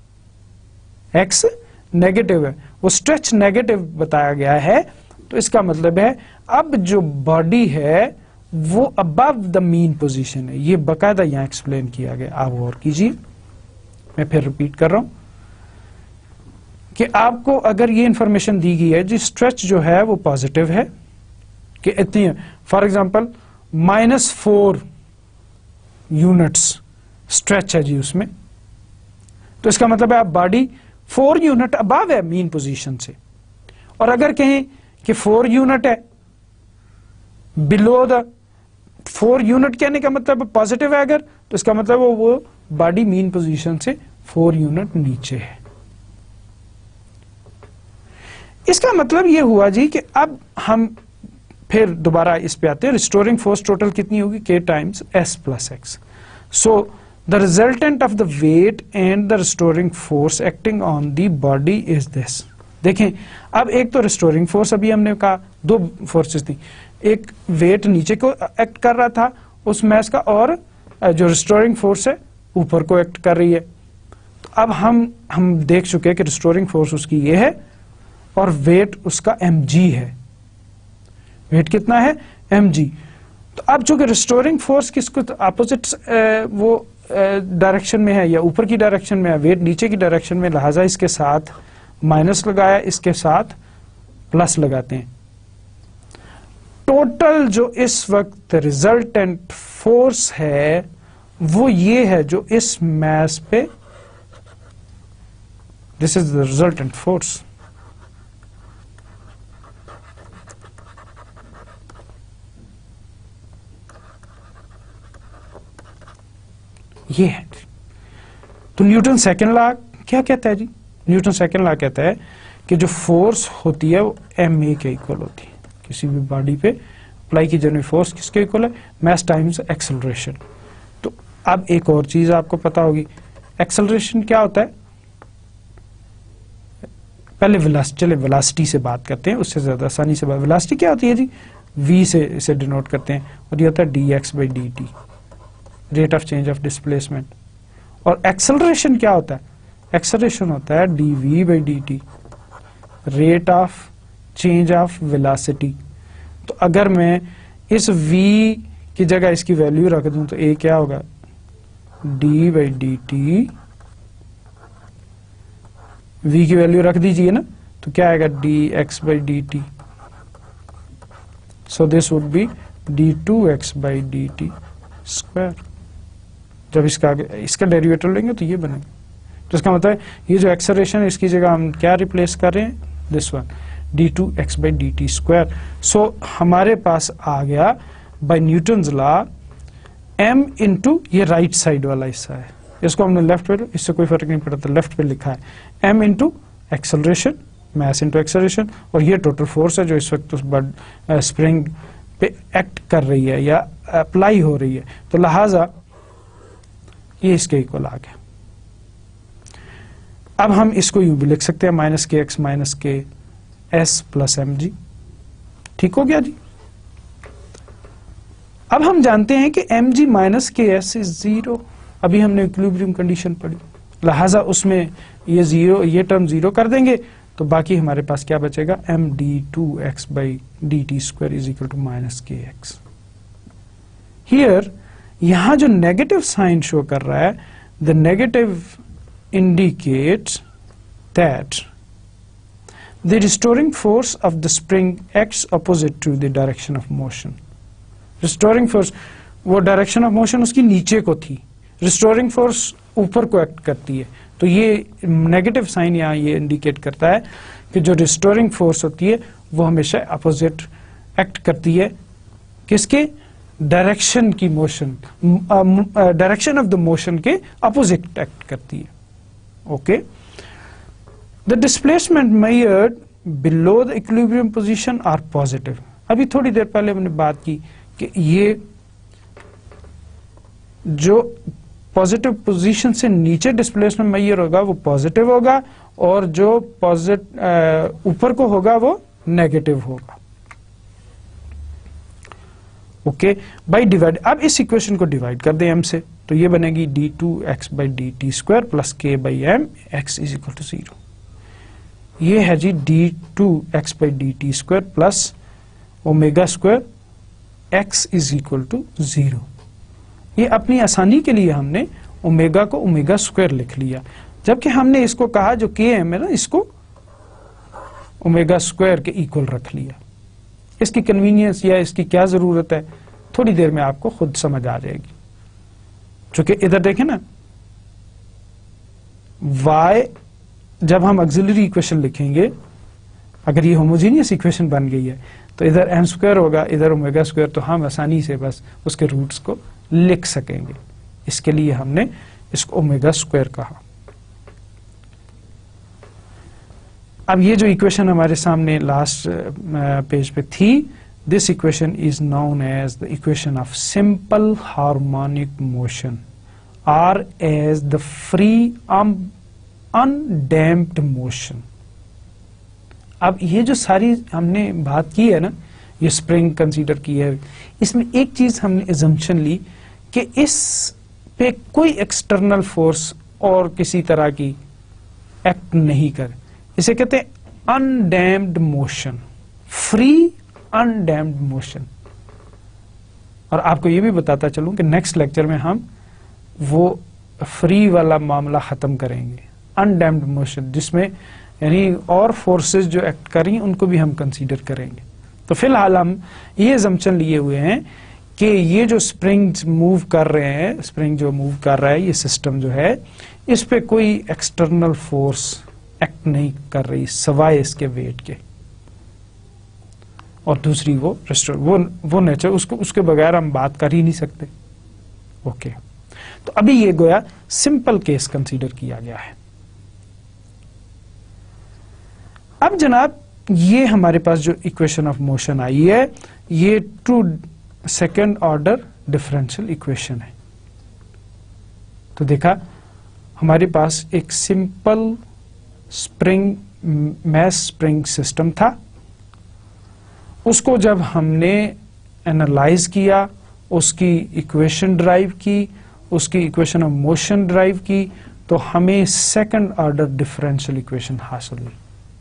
x नेगेटिव है, वो स्ट्रेच नेगेटिव बताया गया है, तो इसका मतलब है अब जो बॉडी है वो अबव द मीन पोजीशन है। ये बकायदा यहां एक्सप्लेन किया गया, आप गौर कीजिए, मैं फिर रिपीट कर रहा हूं कि आपको अगर ये इंफॉर्मेशन दी गई है जी स्ट्रेच जो है वो पॉजिटिव है कि इतनी है, for example minus four units stretch है जी उसमें, तो इसका मतलब है आप बॉडी फोर यूनिट अबव है मीन पोजीशन से, और अगर कहें कि फोर यूनिट है बिलो द, फोर यूनिट कहने का मतलब पॉजिटिव है अगर, तो इसका मतलब वो, वो बॉडी मीन पोजीशन से फोर यूनिट नीचे है। इसका मतलब ये हुआ जी कि अब हम फिर दोबारा इस पे आते हैं, रिस्टोरिंग फोर्स टोटल कितनी होगी, K times S plus X. So the resultant of the weight and the restoring force acting on the body is this. देखें अब एक तो रिस्टोरिंग फोर्स, अभी हमने कहा दो फोर्सेस थी, एक वेट नीचे को एक्ट कर रहा था उस मैस का, और जो रिस्टोरिंग फोर्स है ऊपर को एक्ट कर रही है। तो अब हम हम देख चुके हैं कि रिस्टोरिंग फोर्स उसकी ये है और वेट उसका mg है, वेट कितना है mg। तो अब चूंकि रिस्टोरिंग फोर्स किसको अपोजिट वो डायरेक्शन में है या ऊपर की डायरेक्शन में है, वेट नीचे की डायरेक्शन में, लिहाजा इसके साथ माइनस लगाया, इसके साथ प्लस लगाते हैं। टोटल जो इस वक्त रिजल्टेंट फोर्स है वो ये है जो इस मैस पे, this is the resultant force. ये है। तो न्यूटन सेकंड लॉ क्या कहता है जी, न्यूटन सेकंड लॉ कहता है कि जो फोर्स होती है वो एम ए के इक्वल होती है, किसी भी बॉडी पे अप्लाई की जाने वाली फोर्स किसके इक्वल है, मास टाइम्स एक्सेलरेशन। तो अब एक और चीज आपको पता होगी, एक्सेलरेशन क्या होता है, पहले वेलोसिटी, चले वेलोसिटी से बात करते हैं, उससे ज्यादा आसानी से बात, वेलोसिटी क्या होती है जी, v से इसे डिनोट करते हैं, और ये होता है D X by D T, rate of change of displacement. और एक्सेलरेशन क्या होता है, एक्सेलरेशन होता है D V by D T, rate of change of velocity. तो अगर मैं इस v की जगह इसकी वैल्यू रख दूं तो a क्या होगा, d by D T, v की वैल्यू रख दीजिए ना, तो क्या आएगा D X by D T, so this would be D two x by D T square. जब इसका इसका डेरिवेटिव लेंगे तो ये बनेगा, तो इसका मतलब ये जो एक्सेलरेशन है इसकी जगह हम क्या रिप्लेस कर रहे हैं, this one D two x by D T square. So हमारे पास आ गया by Newton's law m into, ये राइट साइड वाला हिस्सा है, इसको हमने लेफ्ट पे, इससे कोई फर्क नहीं पड़ता, लेफ्ट पे लिखा है m into acceleration, mass into acceleration, और ये टोटल फोर्स है जो इस वक्त उस स्प्रिंग पे एक्ट कर रही है या अप्लाई हो रही है, तो लिहाजा ये इसके इक्वल आ गया। अब हम इसको यूं भी लिख सकते हैं, minus K X minus K S plus M G, ठीक हो गया जी। अब हम जानते हैं कि M G minus K S is zero, अभी हमने इक्विलिब्रियम कंडीशन पढ़ी, लिहाजा उसमें ये जीरो, ये टर्म जीरो कर देंगे तो बाकी हमारे पास क्या बचेगा, M D two x by D T square is equal to minus K X. Here यहां जो नेगेटिव साइन शो कर रहा है, the negative indicates that the restoring force of the spring acts opposite to the direction of motion. Restoring force, वो direction of motion उसकी नीचे को थी, रिस्टोरिंग फोर्स ऊपर को एक्ट करती है। तो ये नेगेटिव साइन यहाँ ये इंडिकेट करता है कि जो रिस्टोरिंग फोर्स होती है वो हमेशा अपोजिट एक्ट करती है, किसके, डायरेक्शन की motion, direction of the motion के अपोजिट एक्ट करती है। Okay, the displacement measured below the equilibrium position are positive. अभी थोड़ी देर पहले हमने बात की कि ये जो पॉजिटिव पोजीशन से नीचे डिस्प्लेसमेंट मेजर होगा वो पॉजिटिव होगा, और जो पॉजिटिव ऊपर को होगा वो नेगेटिव होगा। ओके, बाई डिवाइड, अब इस इक्वेशन को डिवाइड कर दें एम से, तो ये बनेगी D two x by D T square plus K by M X is equal to zero. ये है जी D two x by D T square plus omega square X is equal to zero. ये अपनी आसानी के लिए हमने omega को ओमेगा स्क्वायर लिख लिया, जबकि हमने इसको कहा जो के एम है ना, इसको ओमेगा स्क्वायर के इक्वल रख लिया। इसकी कन्वीनियंस या इसकी क्या जरूरत है, थोड़ी देर में आपको खुद समझ आ जाएगी। क्योंकि इधर देखें ना, y जब हम ऑक्सिलरी इक्वेशन लिखेंगे, अगर ये होमोजीनियस इक्वेशन बन गई है तो इधर एम स्क्वायर होगा, इधर ओमेगा स्क्वायर, तो हम आसानी से बस उसके रूट्स को लिख सकेंगे। इसके लिए हमने इसको ओमेगा स्क्वायर कहा। अब ये जो इक्वेशन हमारे सामने लास्ट पेज पे थी, this equation is known as the equation of simple harmonic motion or as the free undamped motion. अब ये जो सारी हमने बात की है ना, ये स्प्रिंग कंसीडर की है, इसमें एक चीज हमने अजम्पशन ली कि इस पे कोई एक्सटर्नल फोर्स और किसी तरह की एक्ट नहीं करे। इसे कहते हैं undamped motion, free undamped motion. और आपको ये भी बताता चलूं कि नेक्स्ट लेक्चर में हम वो फ्री वाला मामला खत्म करेंगे, अनडैम्प्ड मोशन, जिसमें यानी और फोर्सेस जो एक्ट कर रही हैं उनको भी हम कंसीडर करेंगे। तो फिलहाल हम ये अजम्पशन लिए हुए हैं कि ये जो स्प्रिंग मूव कर रहे हैं, स्प्रिंग जो मूव कर रहा है, ये सिस्टम जो है, इस पे कोई एक्सटर्नल फोर्स एक्ट नहीं कर रही सवाए इसके वेट के, और दूसरी वो रेस्टोर वो वो नेचर, उसको उसके बगैर हम बात कर ही नहीं सकते। ओके, तो अभी ये गोया सिंपल केस कंसीडर किया गया है। अब जनाब ये हमारे पास जो इक्वेशन ऑफ मोशन आई है, ये two second order differential equation है। तो देखा, हमारे पास एक simple spring mass spring system था, उसको जब हमने एनालाइज किया, उसकी इक्वेशन ड्राइव की, उसकी इक्वेशन ऑफ मोशन ड्राइव की, तो हमें सेकंड ऑर्डर डिफरेंशियल इक्वेशन हासिल हुई।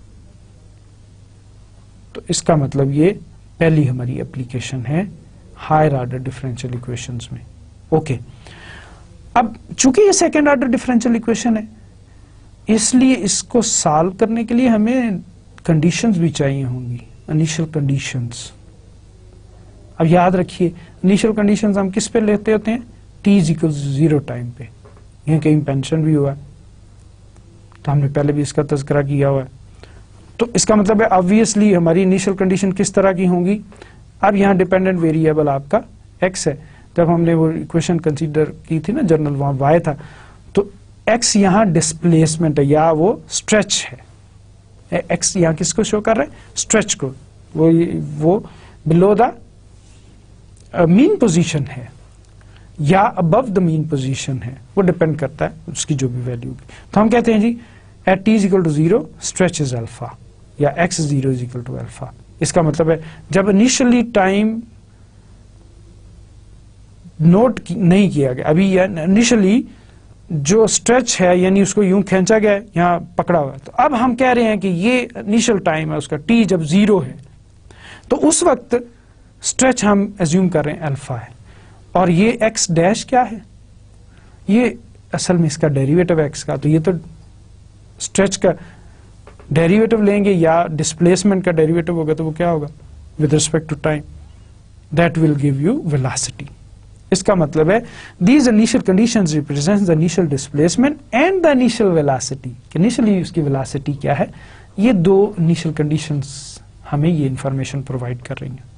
तो इसका मतलब ये पहली हमारी एप्लीकेशन है हायर ऑर्डर डिफरेंशियल इक्वेशंस में। ओके, अब चूंकि ये सेकंड ऑर्डर डिफरेंशियल इक्वेशन है, इसलिए इसको सॉल्व करने के लिए हमें कंडीशंस भी चाहिए होंगी, इनिशियल कंडीशंस। अब याद रखिए, इनिशियल कंडीशंस हम किस पे लेते होते हैं, T is equal zero time पे। यह कहीं पेंशन भी हुआ है, तो हमने पहले भी इसका तज़किरा किया हुआ है। तो इसका मतलब है ऑब्वियसली हमारी इनिशियल कंडीशन किस तरह की होंगी। अब यहाँ डिपेंडेंट वेरिएबल आपका एक्स है, जब हमने वो इक्वेशन कंसीडर की थी ना जनरल, वहां वाई था, तो एक्स यहाँ डिस्प्लेसमेंट है या वो स्ट्रेच है। एक्स यहाँ किसको शो कर रहा है, स्ट्रेच को, वो वो बिलो द मीन पोजीशन है या अबव द मीन पोजीशन है, वो डिपेंड करता है उसकी जो भी वैल्यू की। तो हम कहते हैं जी at T is equal to zero stretch is alpha, या X zero is equal to alpha. इसका मतलब है जब इनिशियली टाइम नोट नहीं किया गया, अभी इनिशियली जो स्ट्रेच है यानी उसको यूं खींचा गया है, यहां पकड़ा हुआ है, तो अब हम कह रहे हैं कि ये इनिशियल टाइम है उसका, टी जब जीरो है, तो उस वक्त स्ट्रेच हम एज्यूम कर रहे हैं अल्फा है, और ये एक्स डैश क्या है, ये असल में इसका डेरिवेटिव एक्स का, तो ये तो स्ट्रेच का डेरिवेटिव लेंगे या डिस्प्लेसमेंट का डेरिवेटिव होगा, तो वो क्या होगा with respect to time, that will give you velocity. इसका मतलब है these initial conditions represent the initial displacement and the initial velocity, initially उसकी वेलोसिटी क्या है, ये दो इनिशियल कंडीशंस हमें ये इंफॉर्मेशन प्रोवाइड कर रही हैं।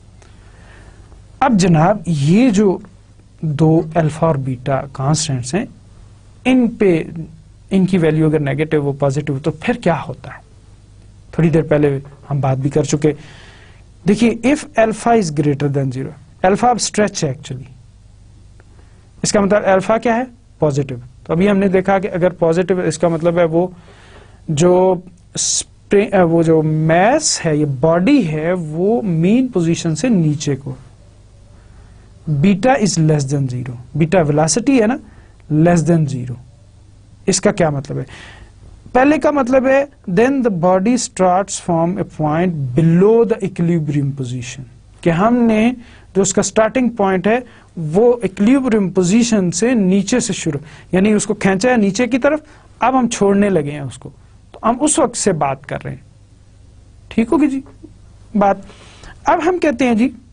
अब जनाब ये जो दो अल्फा और बीटा कांस्टेंट्स हैं, इन पे इनकी वैल्यू अगर नेगेटिव हो पॉजिटिव तो फिर क्या होता है, थोड़ी देर पहले हम बात भी कर चुके। देखिए if alpha is greater than zero, alpha अब स्ट्रेच है एक्चुअली, इसका मतलब अल्फा क्या है पॉजिटिव, तो अभी हमने देखा कि अगर पॉजिटिव है इसका मतलब है वो जो वो जो मैस है, ये बॉडी है, वो मीन पोजीशन से नीचे को, beta is less than zero, beta velocity है ना लेस देन जीरो। इसका क्या मतलब है, पहले का मतलब है then the body starts from a point below the equilibrium position, कि हमने जो उसका स्टार्टिंग पॉइंट है वो इक्विलिब्रियम पोजीशन से नीचे से शुरू, यानी उसको खींचा है नीचे की तरफ, अब हम छोड़ने लगे हैं उसको, तो हम उस वक्त से बात कर रहे हैं। ठीक होगी जी बात। अब हम कहते हैं जी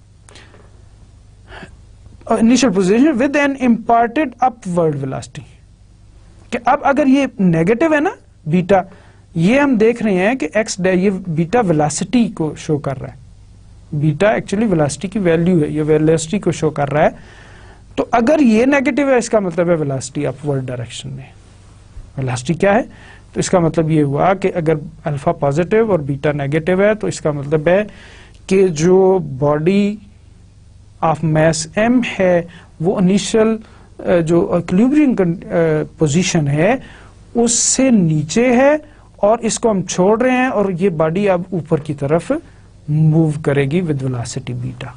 initial position with an imparted upward velocity, कि अब अगर ये नेगेटिव है ना बीटा, ये हम देख रहे हैं कि एक्स ये बीटा वेलोसिटी को शो कर रहा है, बीटा एक्चुअली वेलोसिटी की वैल्यू है, ये वेलोसिटी को शो कर रहा है, तो अगर ये नेगेटिव है इसका मतलब है वेलोसिटी अपवर्ड डायरेक्शन में। वेलोसिटी क्या है, तो इसका मतलब ये हुआ कि अगर अल्फा पॉजिटिव और बीटा नेगेटिव है, तो इसका मतलब है कि जो बॉडी ऑफ मास m है वो इनिशियल जो इक्विलिब्रियम पोजीशन है उससे नीचे है, और इसको हम छोड़ रहे हैं, और ये बॉडी अब ऊपर की तरफ मूव करेगी विद वेलोसिटी बीटा।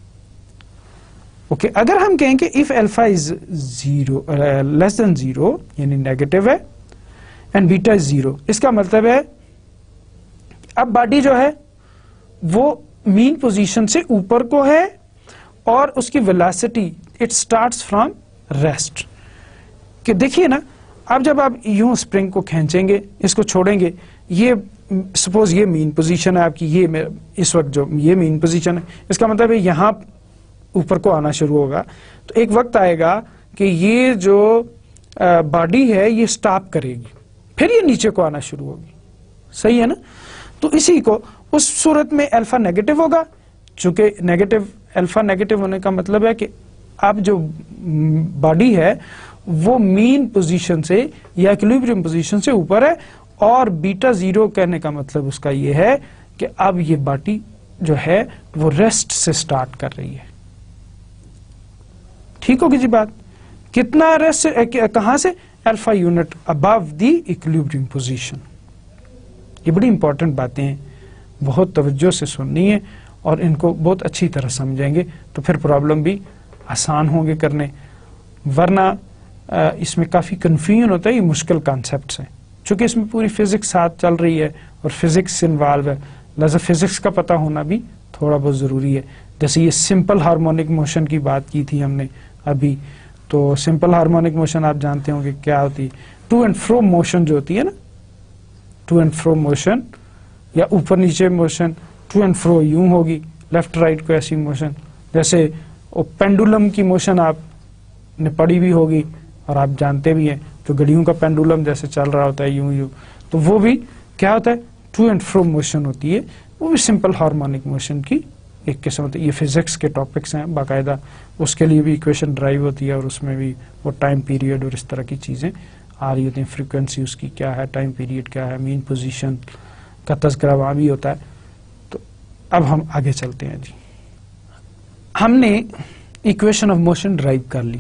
ओके, अगर हम कहें कि if alpha is zero less than zero यानी नेगेटिव है एंड बीटा इज जीरो, इसका मतलब है अब बॉडी जो है वो मीन पोजीशन से ऊपर को है, और उसकी velocity it starts from rest. कि देखिए ना, अब जब आप यूं स्प्रिंग को खींचेंगे, इसको छोड़ेंगे, ये सपोज ये मीन पोजीशन है आपकी, ये इस वक्त जो ये मीन पोजीशन है, इसका मतलब है यहां ऊपर को आना शुरू होगा, तो एक वक्त आएगा कि ये जो बॉडी है ये स्टॉप करेगी, फिर ये नीचे को आना शुरू होगी। सही है ना, तो इसी को उस सूरत में अल्फा नेगेटिव होगा, चूंकि नेगेटिव अल्फा नेगेटिव होने का मतलब है कि अब जो बॉडी है वो मीन पोजीशन से या इक्विलिब्रियम पोजीशन से ऊपर है, और बीटा जीरो कहने का मतलब उसका ये है कि अब ये बॉडी जो है वो रेस्ट से स्टार्ट कर रही है। ठीक होगी जी बात। कितना रेस्ट से, कहां से, alpha unit above the equilibrium position. ये बड़ी इंपॉर्टेंट बातें हैं, बहुत तवज्जो से सुननी है, और इनको बहुत अच्छी तरह समझेंगे तो फिर प्रॉब्लम भी आसान होंगे करने, वरना इसमें काफ़ी कन्फ्यूजन होता है, ये मुश्किल कॉन्सेप्ट्स हैं, चूंकि इसमें पूरी फिजिक्स साथ चल रही है और फिजिक्स इन्वॉल्व है, लिहाजा फिजिक्स का पता होना भी थोड़ा बहुत ज़रूरी है। जैसे ये सिंपल हार्मोनिक मोशन की बात की थी हमने अभी, तो सिंपल हार्मोनिक मोशन आप जानते होंगे क्या होती है, टू एंड फ्रो मोशन जो होती है ना, टू एंड फ्रो मोशन या ऊपर नीचे मोशन, टू एंड फ्रो यूं होगी, लेफ्ट राइट को ऐसी मोशन, जैसे वो पेंडुलम की मोशन आपने पढ़ी भी होगी और आप जानते भी हैं, जो घड़ियों का पेंडुलम जैसे चल रहा होता है यूं यूं, तो वो भी क्या होता है, टू एंड फ्रो मोशन होती है, वो भी सिंपल हार्मोनिक मोशन की एक किस्म होती है। ये फिजिक्स के टॉपिक्स हैं बाकायदा, उसके लिए भी इक्वेशन ड्राइव होती है, और उसमें भी वो टाइम पीरियड और इस तरह की चीजें आ रही होती हैं, फ्रीक्वेंसी उसकी क्या है, टाइम पीरियड क्या है, मीन पोजीशन का तज़किरा वहां भी होता है। तो अब हम आगे चलते हैं जी। हमने इक्वेशन ऑफ मोशन ड्राइव कर ली,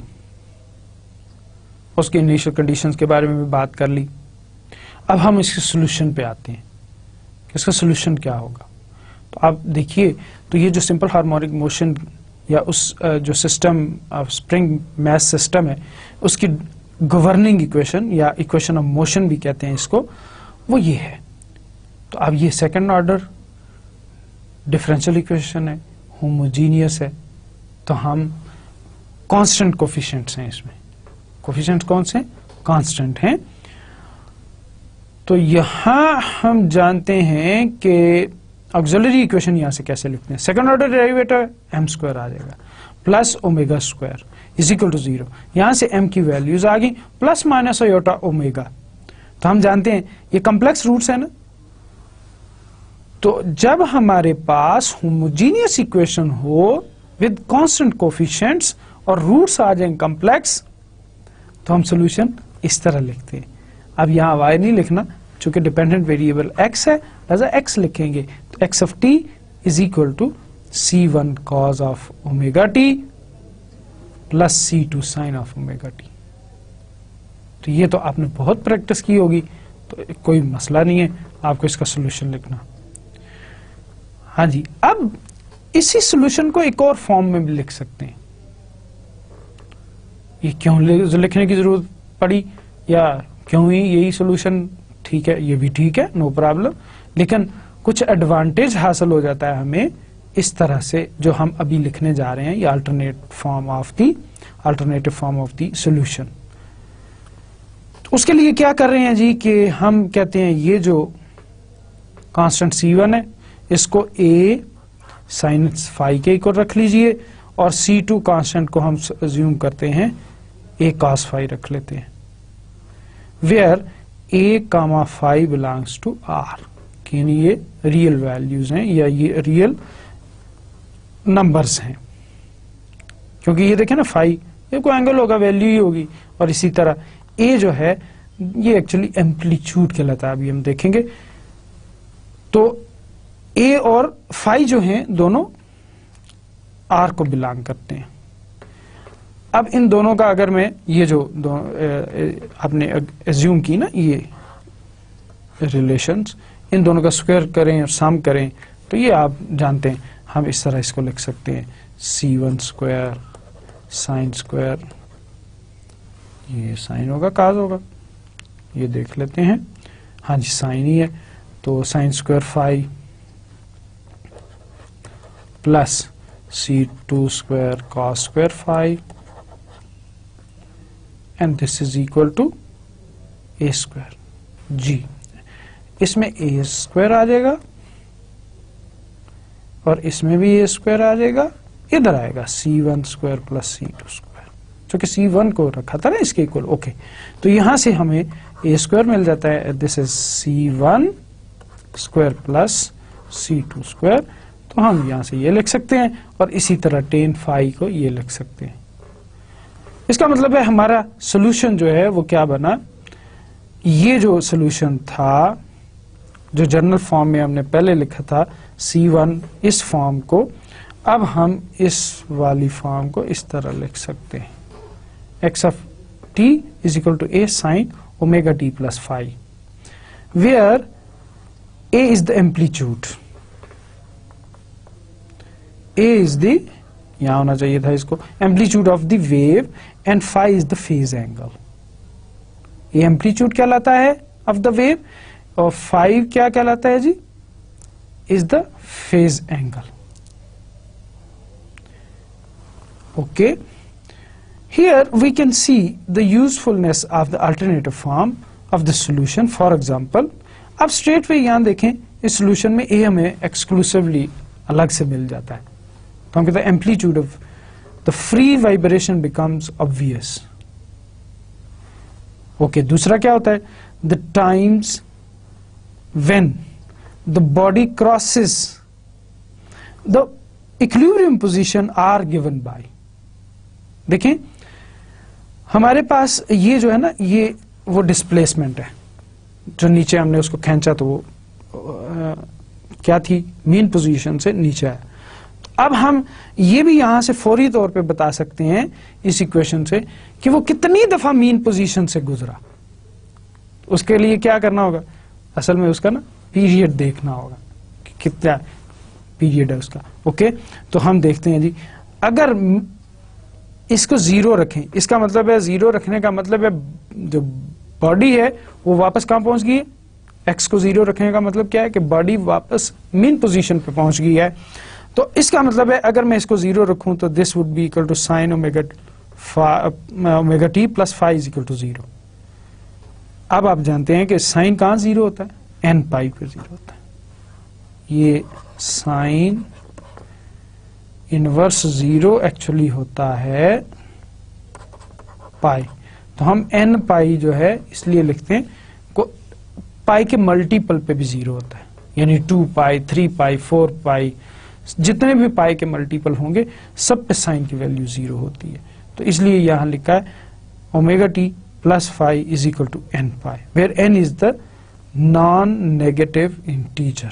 उसके इनिशियल कंडीशंस के बारे में भी बात कर ली। अब हम इसके सोल्यूशन पे आते हैं कि इसका सोल्यूशन क्या होगा। तो आप देखिए, तो ये जो सिंपल हार्मोनिक मोशन या उस जो system of spring mass system है, उसकी गवर्निंग इक्वेशन या इक्वेशन ऑफ मोशन भी कहते हैं इसको, वो ये है। तो अब ये सेकंड ऑर्डर डिफरेंशियल इक्वेशन है, होमोजीनियस है, तो हम कांस्टेंट कोफिशिएंट्स हैं इसमें। कोफिशिएंट्स कौन से? कांस्टेंट हैं। तो यहां हम जानते हैं कि ऑक्सिलरी इक्वेशन यहां से कैसे लिखते हैं। Second order derivative m square आ जाएगा plus omega square is equal to zero. यहां से एम की वैल्यूज आ गई प्लस माइनस आयोटा ओमेगा। तो हम जानते हैं ये कॉम्प्लेक्स रूट्स है ना, तो जब हमारे पास होमोजीनियस इक्वेशन हो विद कांस्टेंट कोफिशिएंट्स और रूट्स आ जाए कॉम्प्लेक्स, तो हम सॉल्यूशन इस तरह लिखते हैं। अब यहां वाई नहीं लिखना, चूंकि डिपेंडेंट वेरिएबल एक्स है, लिहाजा एक्स लिखेंगे। तो x of t is equal to c one cos of omega t plus C two sine of omega t. तो ये तो आपने बहुत प्रैक्टिस की होगी, तो कोई मसला नहीं है आपको इसका सोल्यूशन लिखना। हाँ जी, अब इसी सोल्यूशन को एक और फॉर्म में भी लिख सकते हैं। ये क्यों लिखने की जरूरत पड़ी या क्यों ही यही सोल्यूशन ठीक है, ये भी ठीक है, नो प्रॉब्लम, लेकिन कुछ एडवांटेज हासिल हो जाता है हमें इस तरह से जो हम अभी लिखने जा रहे हैं, ये alternate form of the alternative form of the solution. तो उसके लिए क्या कर रहे हैं जी कि हम कहते हैं ये जो कांस्टेंट सी वन है इसको ए साइन फाई के इक्वल रख लीजिए, और सी टू कांस्टेंट को हम अज्यूम करते हैं ए कॉस फाई रख लेते हैं, where a comma phi belongs to R, यानी ये रियल वैल्यूज हैं या ये रियल नंबर्स हैं, क्योंकि ये देखें ना फाई ये कोई एंगल होगा, वैल्यू ही होगी। और इसी तरह ए जो है ये एक्चुअली एम्पलीट्यूड कहलाता है, अभी हम देखेंगे। तो ए और फाई जो हैं दोनों आर को बिलोंग करते हैं। अब इन दोनों का अगर मैं ये जो दो आपने एज्यूम की ना ये रिलेशंस, इन दोनों का स्क्वायर करें और सम करें, तो ये आप जानते हैं हम इस तरह इसको लिख सकते हैं c one square sine square, ये साइन होगा काज होगा, ये देख लेते हैं। हाँ जी साइन ही है, तो sine square phi plus C two square cos square phi and this is equal to a square जी। इसमें ए स्क्वायर आ जाएगा और इसमें भी ए स्क्वायर आ जाएगा, इधर आएगा सी वन स्क्वायर प्लस सी टू स्क्वायर, जो कि सी वन को रखा था ना इसके इक्वल। ओके, तो यहां से हमें ए स्क्वायर मिल जाता है, this is c one square plus C two square. तो हम यहां से ये लिख सकते हैं और इसी तरह टेन फाई को ये लिख सकते हैं। इसका मतलब है हमारा सोल्यूशन जो है वो क्या बना, ये जो सोल्यूशन था जो जनरल फॉर्म में हमने पहले लिखा था सी वन, इस फॉर्म को अब हम इस वाली फॉर्म को इस तरह लिख सकते हैं, x of t is equal to a sine omega t plus phi, where a is the amplitude, a is the, यहां होना चाहिए था इसको, amplitude of the wave and phi is the phase angle. ये एम्पलीट्यूड क्या लाता है of the wave और फाइव क्या कहलाता है जी, is the phase angle. Okay, here we can see the usefulness of the alternative form of the solution. For example, अब स्ट्रेट वे यहां देखें इस सॉल्यूशन में ए हमें एक्सक्लूसिवली अलग से मिल जाता है, तो हम कहते हैं amplitude of the free vibration becomes obvious. Okay, दूसरा क्या होता है, the times when the body crosses the equilibrium position are given by, देखें हमारे पास ये जो है ना ये वो डिस्प्लेसमेंट है, जो नीचे हमने उसको खींचा तो वो आ, क्या थी, मीन पोजीशन से नीचे है। अब हम ये भी यहां से फौरी तौर पे बता सकते हैं इस इक्वेशन से कि वो कितनी दफा मीन पोजीशन से गुजरा। उसके लिए क्या करना होगा, असल में उसका ना पीरियड देखना होगा कि कितना पीरियड है उसका। ओके, तो हम देखते हैं जी, अगर इसको जीरो रखें, इसका मतलब है जीरो रखने का मतलब है जो बॉडी है वो वापस कहां पहुंच गई है, एक्स को जीरो रखने का मतलब क्या है कि बॉडी वापस मीन पोजीशन पे पहुंच गई है। तो इसका मतलब है अगर मैं इसको जीरो रखूं तो this would be equal to sine omega omega t plus phi is equal to zero. अब आप जानते हैं कि साइन कहां जीरो होता है, एन पाई पे जीरो होता है। ये साइन इनवर्स जीरो एक्चुअली होता है पाई, तो हम एन पाई जो है इसलिए लिखते हैं को पाई के मल्टीपल पे भी जीरो होता है, यानी two pi, three pi, four pi, जितने भी पाई के मल्टीपल होंगे सब पे साइन की वैल्यू जीरो होती है। तो इसलिए यहां लिखा है omega t plus phi is equal to n pi, where n is the non negative integer.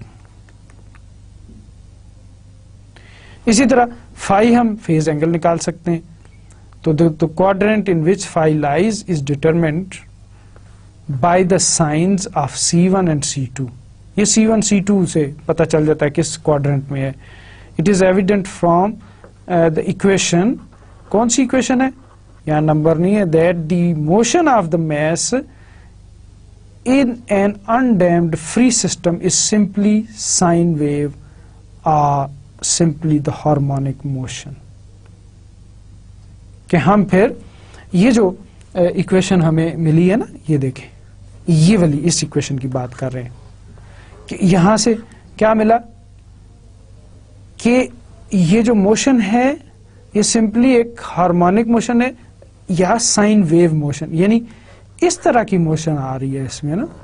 इसी तरह फाइव हम फेज एंगल निकाल सकते हैं, तो the quadrant in which phi lies is determined by the signs of c one and c two. ये c one C to से पता चल जाता है किस क्वाड्रेंट में है। It is evident from the equation, कौन सी इक्वेशन है, यहां नंबर नहीं है, that the motion of the mass in an undamped free system is simply sine wave और सिंपली द हार्मोनिक मोशन। कि हम फिर ये जो इक्वेशन uh, हमें मिली है ना, ये देखें, ये वाली इस इक्वेशन की बात कर रहे हैं कि यहां से क्या मिला कि ये जो मोशन है ये सिंपली एक हार्मोनिक मोशन है या साइन वेव मोशन, यानी इस तरह की मोशन आ रही है इसमें ना,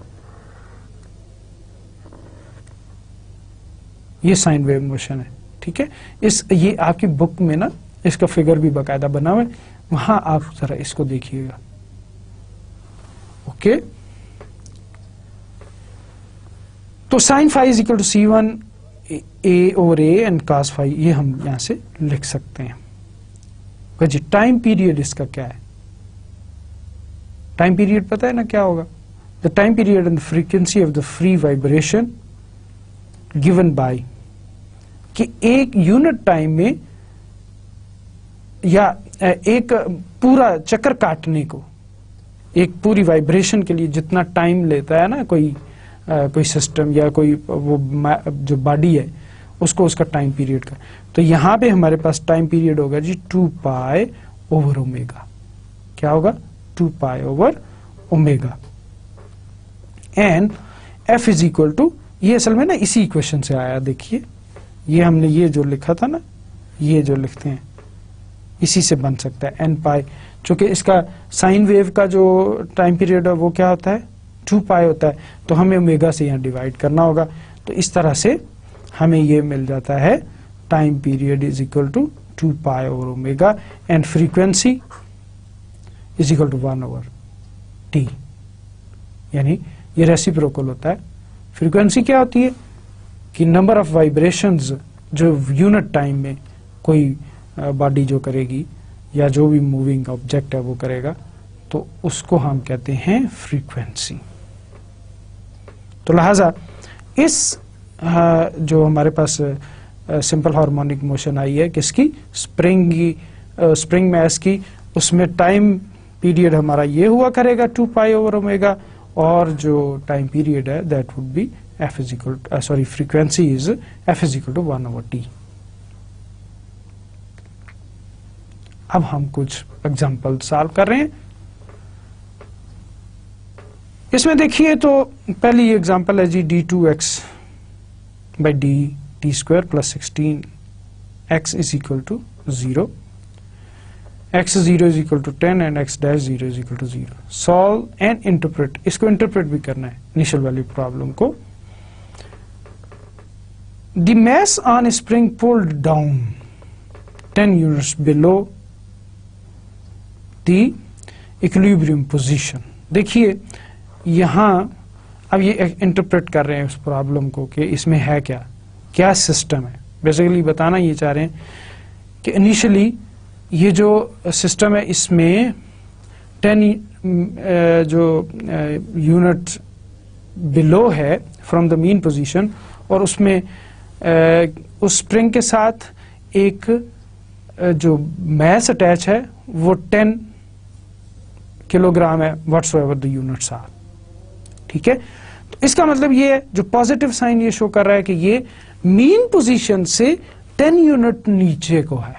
ये साइन वेव मोशन है। ठीक है, इस ये आपकी बुक में ना इसका फिगर भी बकायदा बना हुआ है, वहां आप जरा इसको देखिएगा। ओके, तो sine five is equal to c one a over a and cos phi, ये हम यहां से लिख सकते हैं। जी टाइम पीरियड इसका क्या है, टाइम पीरियड पता है ना क्या होगा, the time period and the frequency of the free vibration given by, कि एक यूनिट टाइम में या एक पूरा चक्कर काटने को, एक पूरी वाइब्रेशन के लिए जितना टाइम लेता है ना कोई आ, कोई सिस्टम या कोई वो जो बॉडी है उसको उसका टाइम पीरियड का, तो यहां पे हमारे पास टाइम पीरियड होगा जी टू पाई ओवर ओमेगा। क्या होगा, two pi over omega, and f is equal to, ये असल में ना इसी इक्वेशन से आया, देखिए ये हमने ये जो लिखा था ना, ये जो लिखते हैं इसी से बन सकता है एन पाई, चूंकि इसका साइन वेव का जो टाइम पीरियड है वो क्या होता है, टू पाई होता है, तो हमें ओमेगा से यहाँ डिवाइड करना होगा। तो इस तरह से हमें ये मिल जाता है time period is equal to two pi over omega and frequency is equal to one over t, यानी ये रेसिप्रोकल होता है। फ्रीक्वेंसी क्या होती है कि नंबर ऑफ वाइब्रेशंस जो यूनिट टाइम में कोई बॉडी जो करेगी या जो भी मूविंग ऑब्जेक्ट है वो करेगा, तो उसको हम कहते हैं फ्रीक्वेंसी। तो लिहाजा इस जो हमारे पास सिंपल हार्मोनिक मोशन आई है किसकी, स्प्रिंग की, स्प्रिंग मैस की, उसमें टाइम पीरियड हमारा ये हुआ करेगा टू पाई ओवर ओमेगा, और जो टाइम पीरियड है that would be f is equal sorry frequency is f is equal to one over t. अब हम कुछ एग्जाम्पल सॉल्व कर रहे हैं। इसमें देखिए तो पहली एग्जांपल है जी D two x by D T square plus sixteen x is equal to zero, x zero is equal to ten and x dash zero is equal to zero. Solve and interpret, इसको interpret भी करना है initial value problem को। The mass on a spring pulled down ten units below the equilibrium position। देखिए यहां अब ये interpret कर रहे हैं उस प्रॉब्लम को कि इसमें है क्या क्या सिस्टम है। बेसिकली बताना ये चाह रहे हैं कि इनिशियली ये जो सिस्टम है इसमें टेन जो यूनिट बिलो है फ्रॉम द मीन पोजीशन, और उसमें उस स्प्रिंग के साथ एक जो मैस अटैच है वो टेन किलोग्राम है, व्हाट्सोएवर द यूनिट्स आर। ठीक है, तो इसका मतलब ये है, जो पॉजिटिव साइन ये शो कर रहा है कि ये मीन पोजीशन से टेन यूनिट नीचे को है।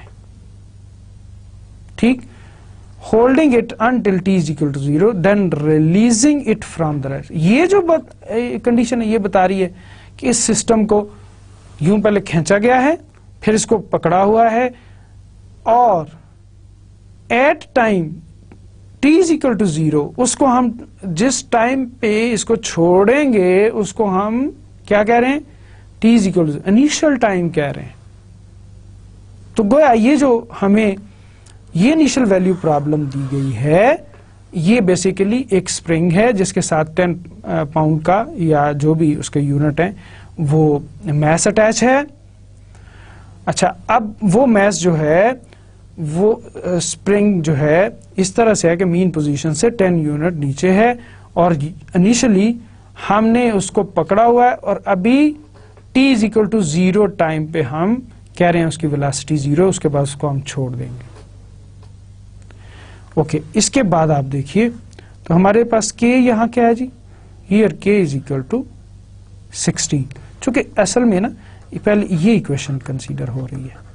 ठीक, holding it until t is equal to zero then releasing it from the rest. ये जो कंडीशन है ये बता रही है कि इस सिस्टम को यूं पहले खींचा गया है, फिर इसको पकड़ा हुआ है, और at time t is equal to zero उसको हम जिस टाइम पे इसको छोड़ेंगे उसको हम क्या कह रहे हैं, t is equal to initial time कह रहे हैं। तो गोया ये जो हमें ये इनिशियल वैल्यू प्रॉब्लम दी गई है, ये बेसिकली एक स्प्रिंग है जिसके साथ टेन पाउंड का या जो भी उसके यूनिट है वो मैस अटैच है। अच्छा, अब वो मैस जो है वो स्प्रिंग जो है इस तरह से है कि मीन पोजीशन से टेन यूनिट नीचे है, और इनिशियली हमने उसको पकड़ा हुआ है, और अभी t is equal to zero time पे हम कह रहे हैं उसकी वेलोसिटी जीरो, उसके बाद उसको हम छोड़ देंगे। ओके, इसके बाद आप देखिए तो हमारे पास k यहां क्या है जी, here k is equal to sixteen. चूंकि असल में ना पहले ये इक्वेशन कंसीडर हो रही है,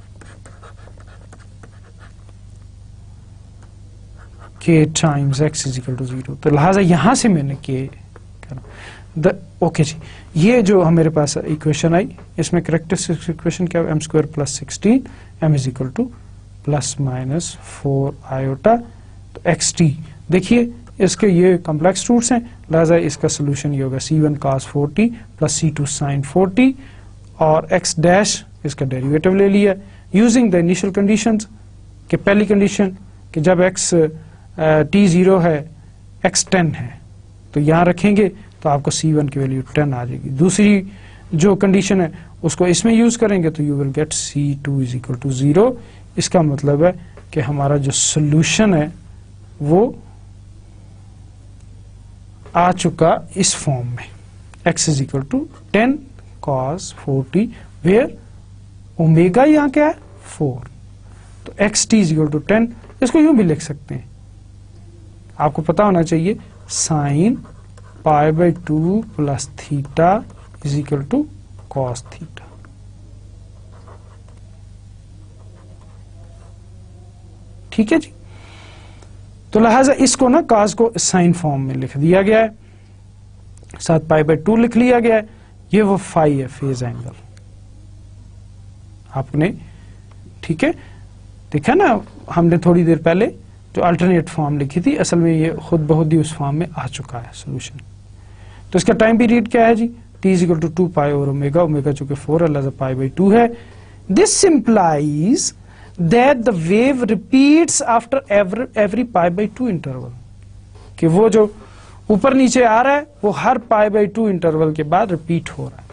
k times x is equal to zero, तो लिहाजा यहां से मैंने k द ओके जी, ये जो हमारे पास इक्वेशन आई इसमें करेक्टरिस्टिक इक्वेशन क्या है, m square plus sixteen m is equal to plus minus four iota, तो एक्स टी देखिए इसके ये कॉम्प्लेक्स रूट्स हैं, लिहाजा इसका सोल्यूशन ये होगा सी वन कॉस फोर्टी प्लस सी टू साइन फोर्टी, और x डैश इसका डेरिवेटिव ले लिया यूजिंग द इनिशियल कंडीशंस, कि पहली कंडीशन कि जब x t जीरो है x टेन है तो यहां रखेंगे तो आपको सी वन की वैल्यू टेन आ जाएगी। दूसरी जो कंडीशन है उसको इसमें यूज करेंगे तो you will get c two is equal to zero. इसका मतलब है कि हमारा जो सोल्यूशन है वो आ चुका इस फॉर्म में, x is equal to ten cos forty where omega यहां क्या है फोर, तो x T is equal to ten. इसको यूं भी लिख सकते हैं, आपको पता होना चाहिए sine pi by two plus theta is equal to cos theta. ठीक है जी, तो लिहाजा इसको ना कॉस को साइन फॉर्म में लिख दिया गया है, साथ पाई बाई टू लिख लिया गया है, ये वो फाई है फेज एंगल आपने। ठीक है, देखा ना हमने थोड़ी देर पहले जो अल्टरनेट फॉर्म लिखी थी, असल में ये खुद बहुत ही उस फॉर्म में आ चुका है सोल्यूशन। तो इसका टाइम पीरियड क्या है जी, t is equal to two pi over omega, omega चूंकि फोर है पाई बाई टू है। This simplifies that the wave repeats after every every pi by two interval, कि वो जो ऊपर नीचे आ रहा है वो हर पाई बाई टू इंटरवल के बाद रिपीट हो रहा है।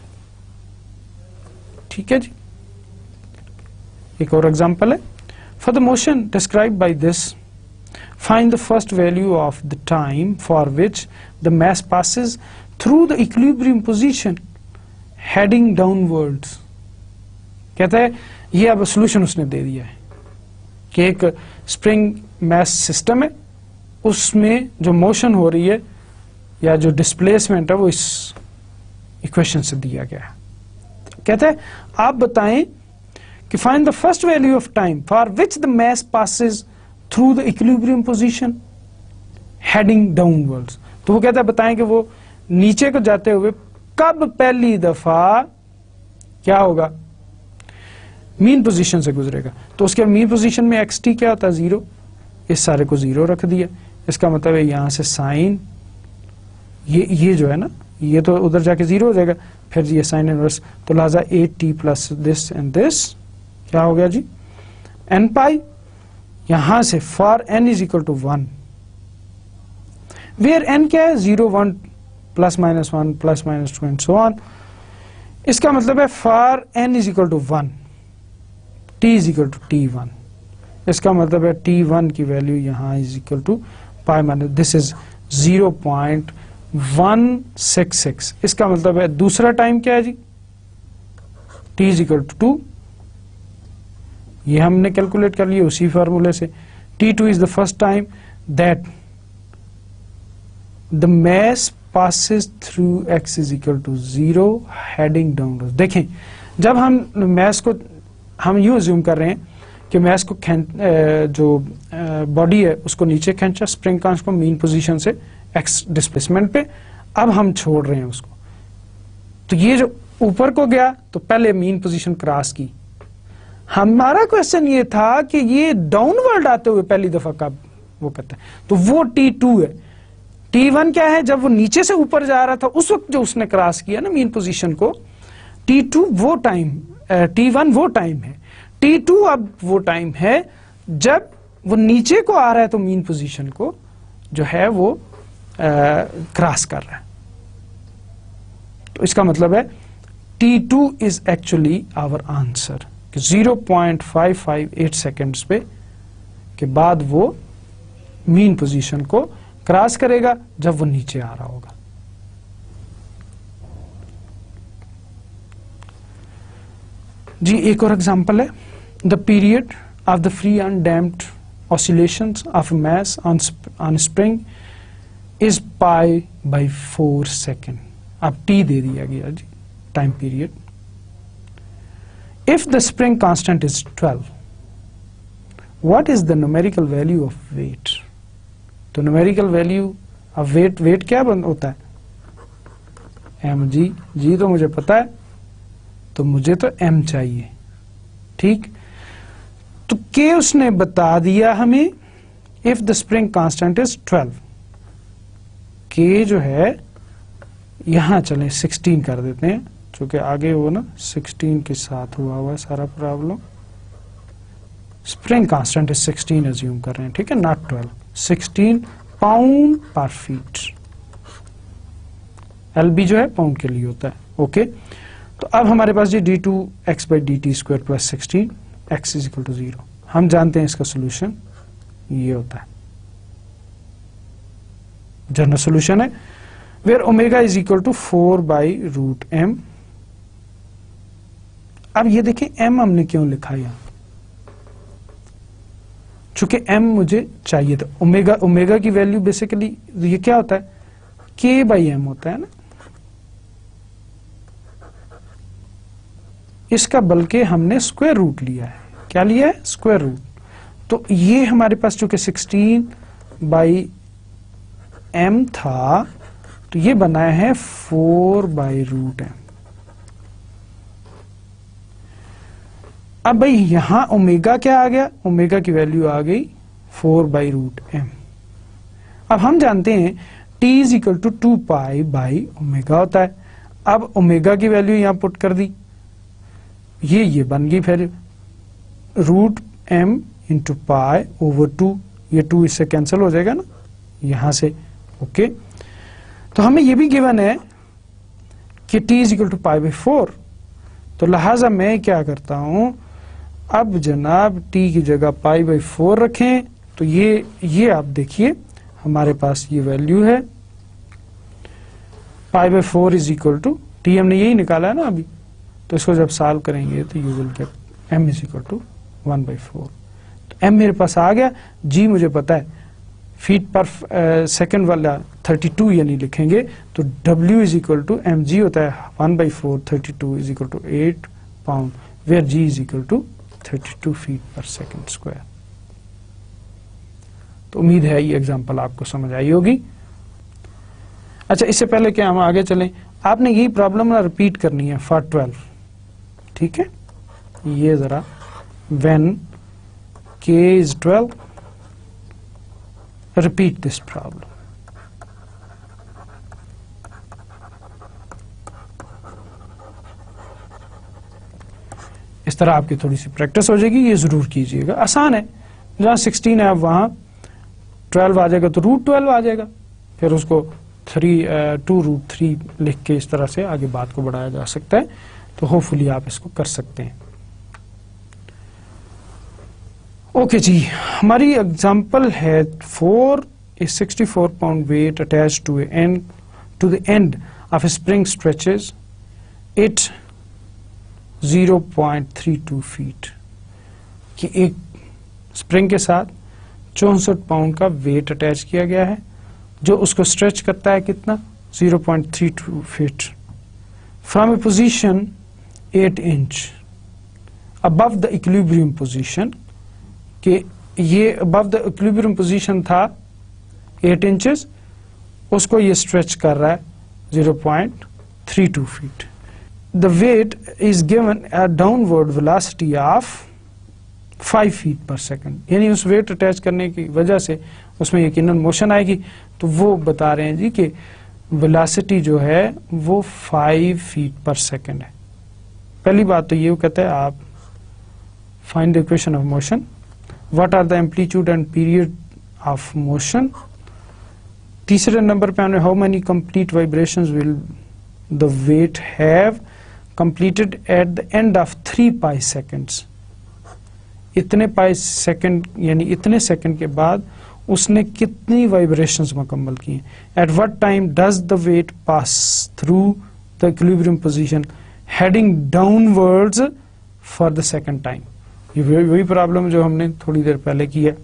ठीक है जी, एक और एग्जांपल है, for the motion describe by this find the first value of the time for which the mass passes through the equilibrium position heading downwards। कहता है ये अब सोल्यूशन उसने दे दिया है कि एक स्प्रिंग मैस सिस्टम है, उसमें जो मोशन हो रही है या जो डिस्प्लेसमेंट है वो इस इक्वेशन से दिया गया है। कहता है आप बताएं कि find the first value of time for which the mass passes through the equilibrium position heading downwards. तो वो कहता है बताएं कि वो नीचे को जाते हुए कब पहली दफा क्या होगा, मीन पोजीशन से गुजरेगा। तो उसके मीन पोजीशन में एक्स टी क्या होता है, जीरो, इस सारे को जीरो रख दिया। इसका मतलब है यहां से साइन ये ये जो है ना ये तो उधर जाके जीरो हो जाएगा, फिर ये साइन इनवर्स, तो लिहाजा a t plus this and this क्या हो गया जी एन पाई, यहां से for n is equal to one, where n क्या है zero one plus minus one plus minus two and so on. इसका मतलब है for n is equal to one, T is equal to T one. इसका मतलब है T one की value यहां is equal to pi minus this is zero point one six six. इसका मतलब है दूसरा टाइम क्या है जी, T is equal to two, ये हमने कैलकुलेट कर लिया उसी फार्मूले से। T two is the first time that the mass passes through x is equal to zero heading downwards। देखें जब हम मैस को हम यूं अज्यूम कर रहे हैं कि मैस को जो बॉडी है उसको नीचे खींचा, स्प्रिंग कांस्टेंट को मीन पोजीशन से x डिस्प्लेसमेंट पे, अब हम छोड़ रहे हैं उसको, तो ये जो ऊपर को गया तो पहले मीन पोजीशन क्रॉस की। हमारा क्वेश्चन ये था कि ये डाउनवर्ड आते हुए पहली दफा कब वो करता है, तो वो टी टू है। टी वन क्या है, जब वो नीचे से ऊपर जा रहा था उस वक्त जो उसने क्रॉस किया ना मीन पोजीशन को। टी टू वो टाइम, टी वन वो टाइम है, टी टू अब वो टाइम है जब वो नीचे को आ रहा है तो मीन पोजीशन को जो है वो क्रॉस कर रहा है। तो इसका मतलब है T two is actually our answer, zero point five five eight seconds पे के बाद वो मीन पोजीशन को क्रॉस करेगा जब वो नीचे आ रहा होगा। जी एक और एग्जांपल है, the period of the free undamped oscillations of mass on on spring is pi by four second. अब टी दे दिया गया जी time period. If the spring constant is twelve, what is the numerical value of weight. तो numerical value of weight, weight क्या बन होता है, एम जी। जी तो मुझे पता है, तो मुझे तो एम चाहिए, ठीक। तो के उसने बता दिया हमें, if the spring constant is twelve, के जो है यहां चले सिक्सटीन कर देते हैं, क्योंकि आगे वो ना सिक्सटीन के साथ हुआ हुआ है सारा problem. Spring constant is sixteen assume कर रहे हैं, ठीक है, not twelve. Sixteen pound per feet, L B जो है पाउंड के लिए होता है, ओके। तो अब हमारे पास जी D two x by D T square plus sixteen x is equal to zero. हम जानते हैं इसका सोल्यूशन ये होता है, जनरल सोल्यूशन है, where omega is equal to four by root m. अब ये देखें एम हमने क्यों लिखा यहां, चूंकि m मुझे चाहिए था। ओमेगा ओमेगा की वैल्यू बेसिकली ये क्या होता है, k बाई एम होता है ना, इसका बल्कि हमने स्क्वायर रूट लिया है। क्या लिया है, स्क्वायर रूट। तो ये हमारे पास चूंकि सिक्सटीन बाई एम था, तो ये बनाया है फोर बाई रूट एम। अब भाई यहां ओमेगा क्या आ गया, ओमेगा की वैल्यू आ गई फोर बाई रूट एम। अब हम जानते हैं t is equal to two pi by omega होता है। अब ओमेगा की वैल्यू यहां पुट कर दी, ये ये बन गई फिर root m into pi over two, ये टू इससे कैंसिल हो जाएगा ना यहां से, ओके। तो हमें ये भी गिवन है कि t is equal to pi by four, तो लिहाजा मैं क्या करता हूं, अब जनाब t की जगह पाई बाई फोर रखें, तो ये ये आप देखिए हमारे पास ये वैल्यू है pi by four is equal to T, हमने यही निकाला है ना अभी, तो इसको जब सॉल्व करेंगे तो you will get m is equal to one by four. तो m मेरे पास आ गया, g मुझे पता है फीट पर सेकेंड वाला थर्टी टू यानी लिखेंगे, तो w is equal to M g होता है one by four, thirty two is equal to eight pound, where g is equal to thirty two feet per second square. तो उम्मीद है ये एग्जांपल आपको समझ आई होगी। अच्छा, इससे पहले कि हम आगे चलें, आपने यही प्रॉब्लम ना रिपीट करनी है फॉर ट्वेल्व, ठीक है। ये जरा when k is twelve, repeat this problem. इस तरह आपकी थोड़ी सी प्रैक्टिस हो जाएगी, ये जरूर कीजिएगा, आसान है। जहां सिक्सटीन है वहां ट्वेल्व आ जाएगा तो रूट ट्वेल्व आ जाएगा, फिर उसको थ्री टू रूट थ्री लिख के इस तरह से आगे बात को बढ़ाया जा सकता है। तो होपफुली आप इसको कर सकते हैं। ओके जी, हमारी एग्जांपल है four a sixty four pound weight attach to end to the end of a spring stretches it zero point three two feet. कि एक स्प्रिंग के साथ चौसठ पाउंड का वेट अटैच किया गया है जो उसको स्ट्रेच करता है कितना zero point three two feet from a position eight inch above the equilibrium position, कि ये अबव द इक्विलिब्रियम पोजीशन था एट इंचेस, उसको ये स्ट्रेच कर रहा है zero point three two feet. The weight is given a downward velocity of five feet per second, यानी उस वेट अटैच करने की वजह से उसमें यकीनन मोशन आएगी. तो वो बता रहे हैं जी कि वेलोसिटी जो है वो फाइव फीट पर सेकंड है. पहली बात तो ये कहता है आप find the equation of motion, what are the amplitude and period of motion. तीसरे नंबर पे हमने how many complete vibrations will the weight have completed at the end of three pi seconds, इतने पाई सेकंड यानी इतने second के बाद उसने कितनी वाइब्रेशंस मुकम्मल की हैं. At what time does the weight pass through the equilibrium position heading downwards for the second time. ये वही प्रॉब्लम जो हमने थोड़ी देर पहले की है.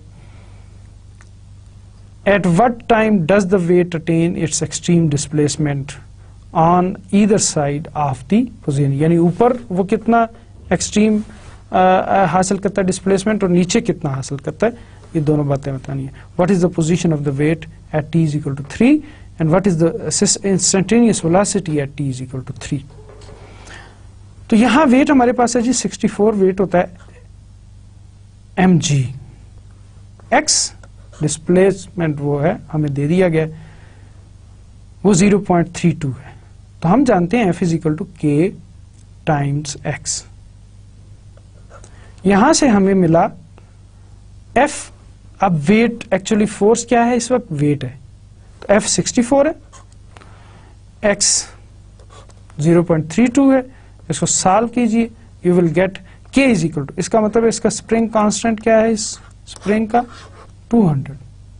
At what time does the weight attain its extreme displacement on either side of the position, यानी ऊपर वो कितना एक्सट्रीम हासिल करता है डिस्प्लेसमेंट और नीचे कितना हासिल करता है, ये दोनों बातें बतानी है. What is the position of the weight at T is equal to three and what is the instantaneous velocity at T is equal to three. तो यहां वेट हमारे पास है जी सिक्सटी फोर वेट होता है एम जी. एक्स डिस्प्लेसमेंट वो है हमें दे दिया गया वो ज़ीरो पॉइंट थ्री टू है. तो हम जानते हैं F is equal to k times x. यहां से हमें मिला एफ. अब वेट एक्चुअली फोर्स क्या है इस वक्त, वेट है, तो एफ सिक्सटी फोर है, x zero point three two है. इसको सॉल्व कीजिए, you will get k is equal to, इसका मतलब इसका स्प्रिंग कांस्टेंट क्या है इस स्प्रिंग का टू हंड्रेड.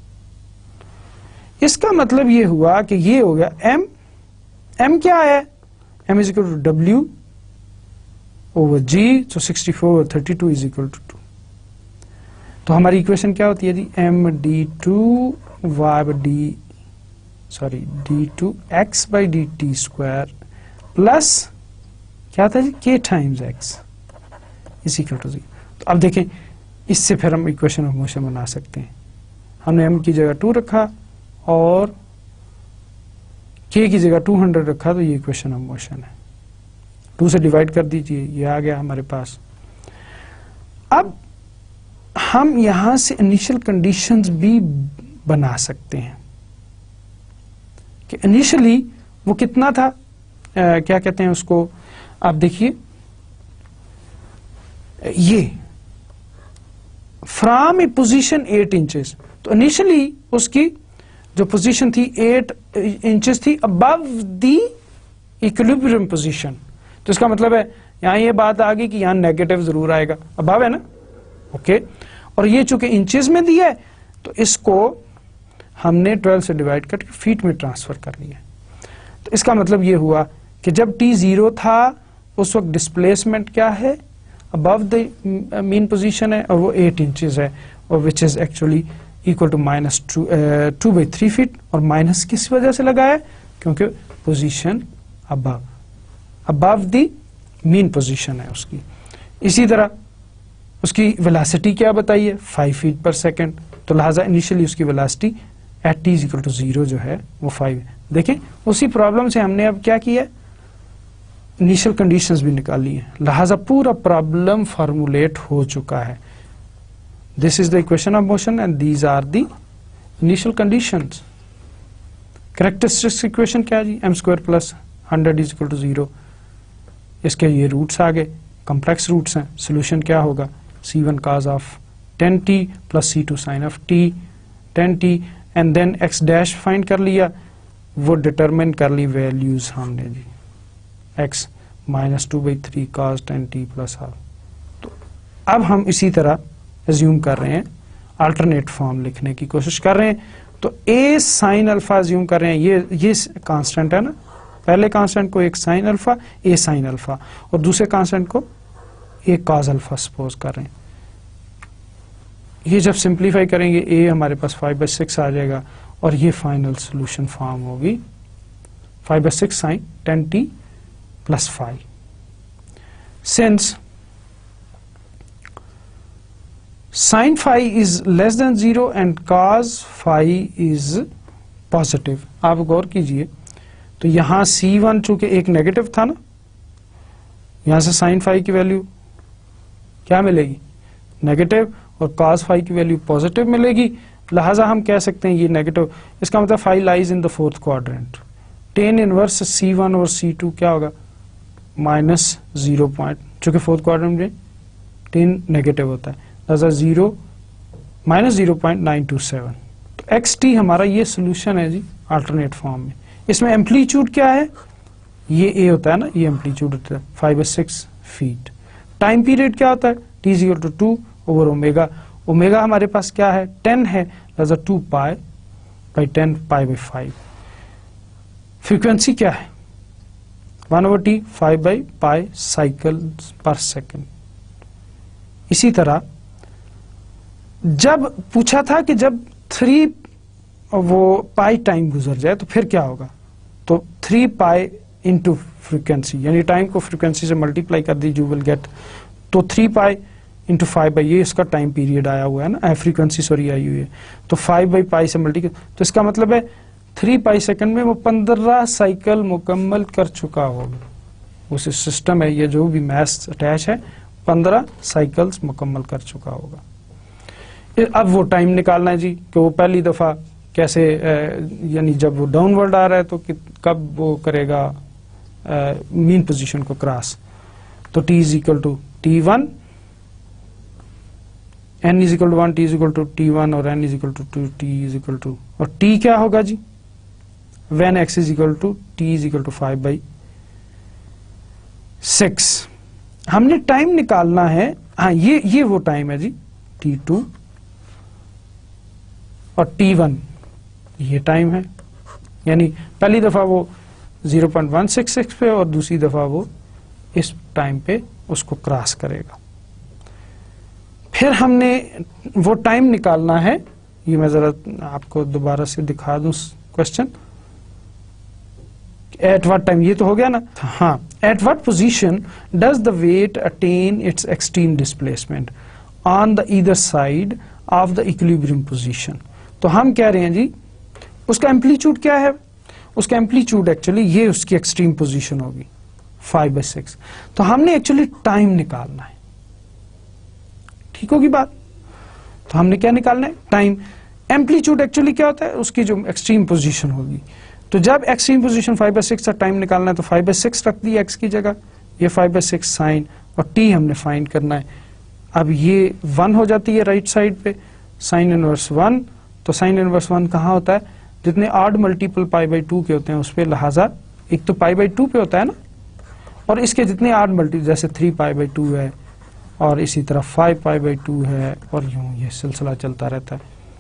इसका मतलब ये हुआ कि ये हो गया एम. एम क्या है, m is equal to W over g, so sixty four over thirty two is equal to two. तो हमारी इक्वेशन क्या होती है जी, m D two y d sorry d two x by D T square plus क्या था जी k times x is equal to जी. तो अब देखें इससे फिर हम इक्वेशन ऑफ मोशन बना सकते हैं. हमने एम की जगह टू रखा और के की जगह टू हंड्रेड रखा, तो ये इक्वेशन ऑफ मोशन है. टू से डिवाइड कर दीजिए, ये आ गया हमारे पास. अब हम यहां से इनिशियल कंडीशंस भी बना सकते हैं कि इनिशियली वो कितना था, आ, क्या कहते हैं उसको, आप देखिए ये from a position eight inches. तो इनिशियली उसकी जो पोजीशन थी एट इंचेस थी अबव द इक्विलिब्रियम पोजीशन. तो इसका मतलब है यहां ये बात आ गई कि यहां नेगेटिव जरूर आएगा, अबव है ना, ओके. और ये चूंकि इंचेस में दिया है तो इसको हमने ट्वेल्व से डिवाइड करके फीट में ट्रांसफर कर लिया. तो इसका मतलब ये हुआ कि जब टी जीरो था उस वक्त डिस्प्लेसमेंट क्या है, अबव द मीन पोजीशन है और वो एट इंचेस है, और which is actually equal to minus two two by three feet. और माइनस किस वजह से लगा है, क्योंकि position above above the mean position है उसकी. इसी तरह उसकी वेलोसिटी क्या बताइए, फाइव फीट पर सेकंड. तो लिहाजा इनिशियली उसकी velocity at T is equal to zero जो है वो फाइव है. देखें उसी प्रॉब्लम से हमने अब क्या किया, इनिशियल कंडीशंस भी निकाली है, लिहाजा पूरा प्रॉब्लम फॉर्मुलेट हो चुका है. This is the equation of motion and these are the initial conditions. Characteristics equation क्या है जी, m square plus hundred is equal to zero. इसके ये रूट्स आ गए, कॉम्प्लेक्स रूट्स हैं. सोल्यूशन क्या होगा, सी one cos of ten T plus C two sine of T ten T and then x dash find कर लिया, वो डिटरमिन कर ली वैल्यूज हमने जी, x minus two by three cos ten T plus half. तो अब हम इसी तरह एज्यूम कर रहे हैं, अल्टरनेट फॉर्म लिखने की कोशिश कर रहे हैं. तो ए साइन अल्फा एज्यूम कर रहे हैं, ये ये कांस्टेंट है ना, पहले कांस्टेंट को एक sine alpha, A sine alpha, और दूसरे कांस्टेंट को एक कॉस अल्फा सपोज कर रहे हैं. ये जब सिंप्लीफाई करेंगे ए हमारे पास फाइव बाई सिक्स आ जाएगा और ये फाइनल सोल्यूशन फॉर्म होगी five by six sine ten T plus five. Since sine five is less than zero and cos five is positive, आप गौर कीजिए तो यहां सी वन चूंकि एक नेगेटिव था ना, यहां से साइन फाइव की वैल्यू क्या मिलेगी नेगेटिव और कॉस फाइव की वैल्यू पॉजिटिव मिलेगी, लिहाजा हम कह सकते हैं ये नेगेटिव, इसका मतलब five lies in the fourth quadrant. Tan inverse C one और सी टू क्या होगा माइनस जीरो पॉइंट, चूंकि फोर्थ क्वाड्रेंट में टेन नेगेटिव होता है, लिहाजा zero minus zero point nine two seven. तो एक्स टी हमारा ये सोल्यूशन है जी अल्टरनेट फॉर्म में। इसमें एम्पलीट्यूड क्या है, ये ए होता है ना, ये एम्पलीट्यूड होता है five by six feet. Time period क्या होता है T is equal to two over omega, omega हमारे पास क्या है टेन है, लिहाजा two pi by ten pi by five. Frequency क्या है one over T five by pi cycle per second. इसी तरह जब पूछा था कि जब थ्री वो पाई टाइम गुजर जाए तो फिर क्या होगा, तो थ्री पाई इंटू फ्रीक्वेंसी, यानी टाइम को फ्रीक्वेंसी से मल्टीप्लाई कर दी यू विल गेट, तो three pi into five by, ये इसका टाइम पीरियड आया हुआ है ना, फ्रीक्वेंसी सॉरी आई हुई है, तो फाइव बाई पाई से मल्टीप्लाई, तो इसका मतलब है थ्री पाई सेकंड में वो पंद्रह साइकिल मुकम्मल कर चुका होगा। उस सिस्टम है ये जो भी मैथ्स अटैच है, पंद्रह साइकिल्स मुकम्मल कर चुका होगा। अब वो टाइम निकालना है जी कि वो पहली दफा कैसे, यानी जब वो डाउनवर्ड आ रहा है तो कब वो करेगा मीन पोजीशन को क्रॉस, तो T is equal to T one, N is equal to one, T is equal to T one और N is equal to two, T is equal to, और टी क्या होगा जी when x is equal to T is equal to five by six. हमने time निकालना है, हाँ ये ये वो टाइम है जी टी टू और टी वन, ये टाइम है, यानी पहली दफा वो zero point one six six पे और दूसरी दफा वो इस टाइम पे उसको क्रॉस करेगा। फिर हमने वो टाइम निकालना है, ये मैं जरा आपको दोबारा से दिखा दूं क्वेश्चन, एट व्हाट टाइम, ये तो हो गया ना, हाँ, at what position does the weight attain its extreme displacement on the either side of the equilibrium position. तो हम कह रहे हैं जी उसका एम्पलीट्यूड क्या है, उसका एम्पलीट्यूड एक्चुअली ये उसकी एक्सट्रीम पोजीशन होगी फाइव बाई सिक्स, तो हमने एक्चुअली टाइम निकालना है, ठीक होगी बात। तो हमने क्या निकालना है टाइम, एम्पलीट्यूड एक्चुअली क्या होता है उसकी जो एक्सट्रीम पोजीशन होगी, तो जब extreme position five by six का टाइम निकालना है तो फाइव बाई सिक्स रख दी एक्स की जगह, ये फाइव बाई सिक्स साइन और टी हमने फाइंड करना है। अब ये वन हो जाती है राइट साइड पे, साइन इनवर्स वन, तो साइन इनवर्स वन कहाँ होता है, जितने odd multiple pi by two के होते हैं उस पे, लिहाजा एक तो पाई बाई टू पे होता है ना, और इसके जितने आड मल्टी जैसे थ्री पाई बाई टू है और इसी तरह फाइव पाई बाई टू है और यूं ये सिलसिला चलता रहता है।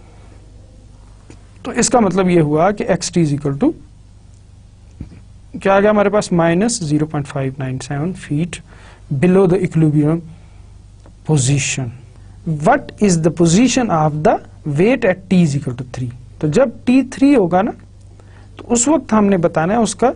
तो इसका मतलब ये हुआ कि X T is equal to क्या आ गया हमारे पास minus zero point five nine seven feet below the equilibrium position. What is the position of the weight at T is equal to three, तो जब टी थ्री होगा ना तो उस वक्त हमने बताना है उसका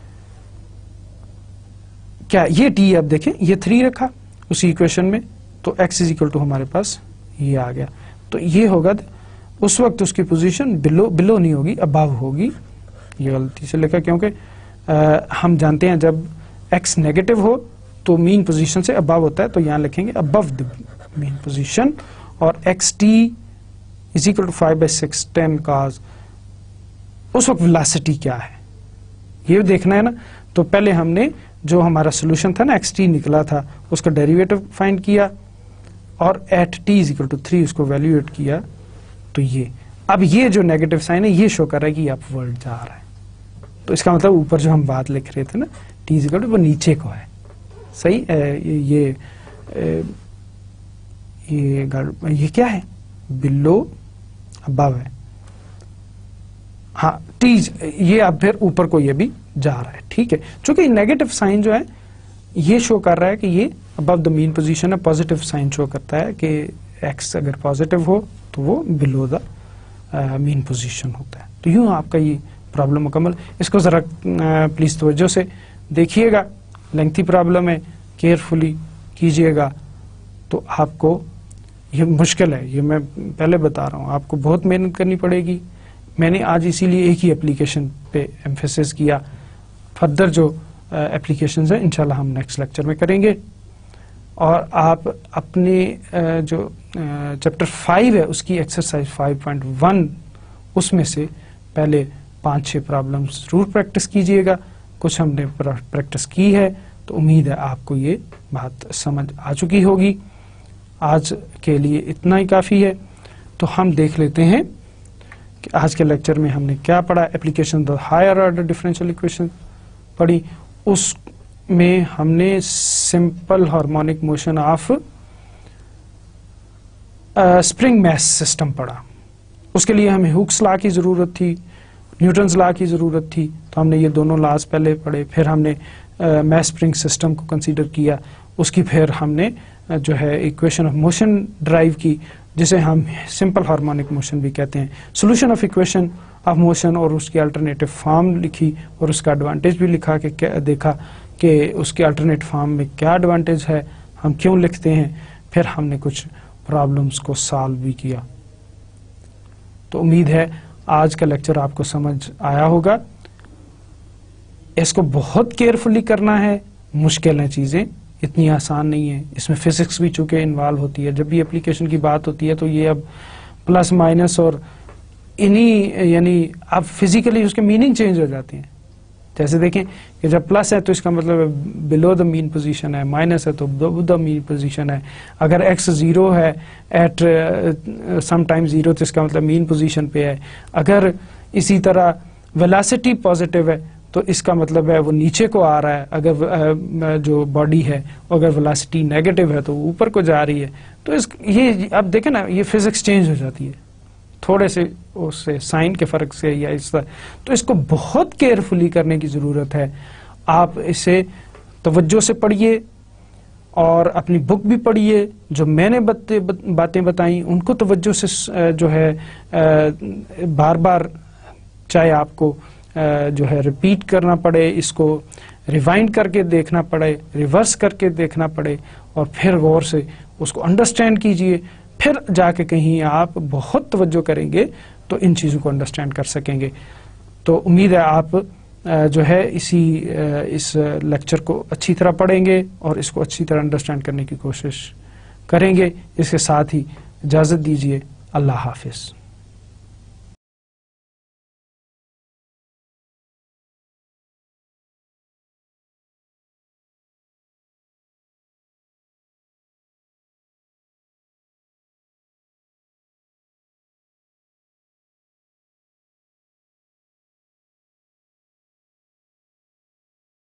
क्या, ये टी अब देखें ये थ्री रखा उसी इक्वेशन में, तो एक्स इज इक्वल टू हमारे पास ये आ गया, तो ये होगा उस वक्त उसकी पोजीशन बिलो बिलो नहीं होगी अबव होगी, ये गलती से लिखा क्योंकि आ, हम जानते हैं जब एक्स नेगेटिव हो तो मीन पोजीशन से अबव होता है, तो यहां लिखेंगे अबव द मीन पोजीशन, और X T is equal to five by six ten cause, उस वक्त वेलोसिटी क्या है ये देखना है ना। तो पहले हमने जो हमारा सोल्यूशन था ना एक्स टी निकला था उसका डेरिवेटिव फाइंड किया और at T is equal to three उसको वैल्यूएट किया, तो ये अब ये जो नेगेटिव साइन है ये शो कर रहा है कि अपवर्ड जा रहा है, तो इसका मतलब ऊपर जो हम बात लिख रहे थे ना टी इज इक्वल टू वो नीचे को है, सही। ए, ये ए, ये ये क्या है बिलो अबव है, हाँ टीज ये अब फिर ऊपर को ये भी जा रहा है, ठीक है। चूंकि नेगेटिव साइन जो है ये शो कर रहा है कि ये अबव द मीन पोजीशन है, पॉजिटिव साइन शो करता है कि एक्स अगर पॉजिटिव हो तो वो बिलो द मीन पोजीशन होता है। तो यूं आपका ये प्रॉब्लम मुकम्मल। इसको ज़रा प्लीज़ तवज्जो से देखिएगा, लेंथी प्रॉब्लम है, केयरफुली कीजिएगा। तो आपको ये मुश्किल है, ये मैं पहले बता रहा हूँ, आपको बहुत मेहनत करनी पड़ेगी। मैंने आज इसीलिए एक ही एप्लीकेशन पे एम्फेसिस किया। फर्दर जो एप्लीकेशंस हैं इंशाल्लाह हम नेक्स्ट लेक्चर में करेंगे। और आप अपने uh, जो चैप्टर uh, फाइव है उसकी एक्सरसाइज फाइव पॉइंट वन उसमें से पहले पाँच छः प्रॉब्लम्स जरूर प्रैक्टिस कीजिएगा। कुछ हमने प्रैक्टिस की है तो उम्मीद है आपको ये बात समझ आ चुकी होगी। आज के लिए इतना ही काफ़ी है। तो हम देख लेते हैं कि आज के लेक्चर में हमने क्या पढ़ा। Application the higher order differential equation पढ़ी, उसमें हमने simple harmonic motion of spring mass system पढ़ा। उसके लिए हमें हुक्स लॉ की ज़रूरत थी, न्यूटन्स लॉ की ज़रूरत थी, तो हमने ये दोनों लॉज पहले पढ़े। फिर हमने मैस स्प्रिंग सिस्टम को कंसीडर किया, उसकी फिर हमने uh, जो है इक्वेशन ऑफ मोशन ड्राइव की, जिसे हम सिंपल हार्मोनिक मोशन भी कहते हैं। Solution of equation of motion और उसकी अल्टरनेटिव फॉर्म लिखी और उसका एडवांटेज भी लिखा कि देखा कि उसके अल्टरनेट फॉर्म में क्या एडवांटेज है, हम क्यों लिखते हैं। फिर हमने कुछ प्रॉब्लम्स को सॉल्व भी किया। तो उम्मीद है आज का लेक्चर आपको समझ आया होगा। इसको बहुत केयरफुली करना है, मुश्किल है चीज़ें, इतनी आसान नहीं है। इसमें फिजिक्स भी चूंकि इन्वॉल्व होती है। जब भी एप्लीकेशन की बात होती है तो ये अब प्लस माइनस और इन्हीं यानी अब फिजिकली उसके मीनिंग चेंज हो जाते हैं। जैसे देखें कि जब प्लस है तो इसका मतलब बिलो द मीन पोजीशन है, माइनस है तो अबव द मीन पोजीशन है। अगर एक्स जीरो है एट सम टाइम जीरो तो इसका मतलब मीन पोजीशन पे है। अगर इसी तरह वेलोसिटी पॉजिटिव है तो इसका मतलब है वो नीचे को आ रहा है। अगर जो बॉडी है अगर वेलोसिटी नेगेटिव है तो ऊपर को जा रही है। तो इस ये अब देखें ना, ये फिजिक्स चेंज हो जाती है थोड़े से उससे साइन के फर्क से या इस तरह। तो इसको बहुत केयरफुली करने की ज़रूरत है। आप इसे तवज्जो से पढ़िए और अपनी बुक भी पढ़िए। जो मैंने बातें बताई उनको तवज्जो से जो है बार बार चाहे आपको जो है रिपीट करना पड़े, इसको रिवाइंड करके देखना पड़े, रिवर्स करके देखना पड़े और फिर गौर से उसको अंडरस्टैंड कीजिए। फिर जाके कहीं आप बहुत तवज्जो करेंगे तो इन चीज़ों को अंडरस्टैंड कर सकेंगे। तो उम्मीद है आप जो है इसी इस लेक्चर को अच्छी तरह पढ़ेंगे और इसको अच्छी तरह अंडरस्टैंड करने की कोशिश करेंगे। इसके साथ ही इजाज़त दीजिए। अल्लाह हाफिज़।